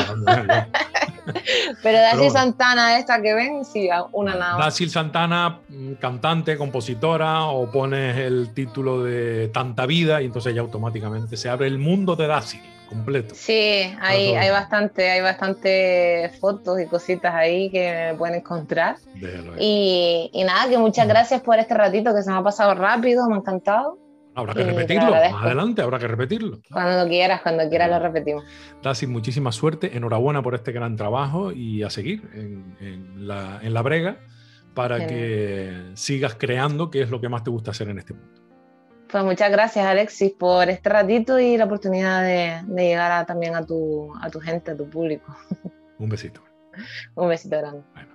[SPEAKER 3] Pero Dasil bueno. Santana, esta que ven, sí, una nada más.
[SPEAKER 2] Dasil Santana, cantante, compositora, o pones el título de Tanta Vida y entonces ya automáticamente se abre el mundo de Dasil completo.
[SPEAKER 3] Sí, hay, hay bastante, hay bastante fotos y cositas ahí que me pueden encontrar. Y, y nada, que muchas gracias por este ratito, que se me ha pasado rápido, me ha encantado.
[SPEAKER 2] Habrá que repetirlo, más adelante habrá que repetirlo.
[SPEAKER 3] Cuando quieras, cuando quieras lo repetimos.
[SPEAKER 2] Dasil, muchísima suerte, enhorabuena por este gran trabajo y a seguir en, en, la, en la brega para Genial. Que sigas creando, que es lo que más te gusta hacer en este mundo.
[SPEAKER 3] Pues muchas gracias, Alexis, por este ratito y la oportunidad de, de llegar a, también a tu, a tu gente, a tu público.
[SPEAKER 2] Un besito.
[SPEAKER 3] Un besito grande. Bueno.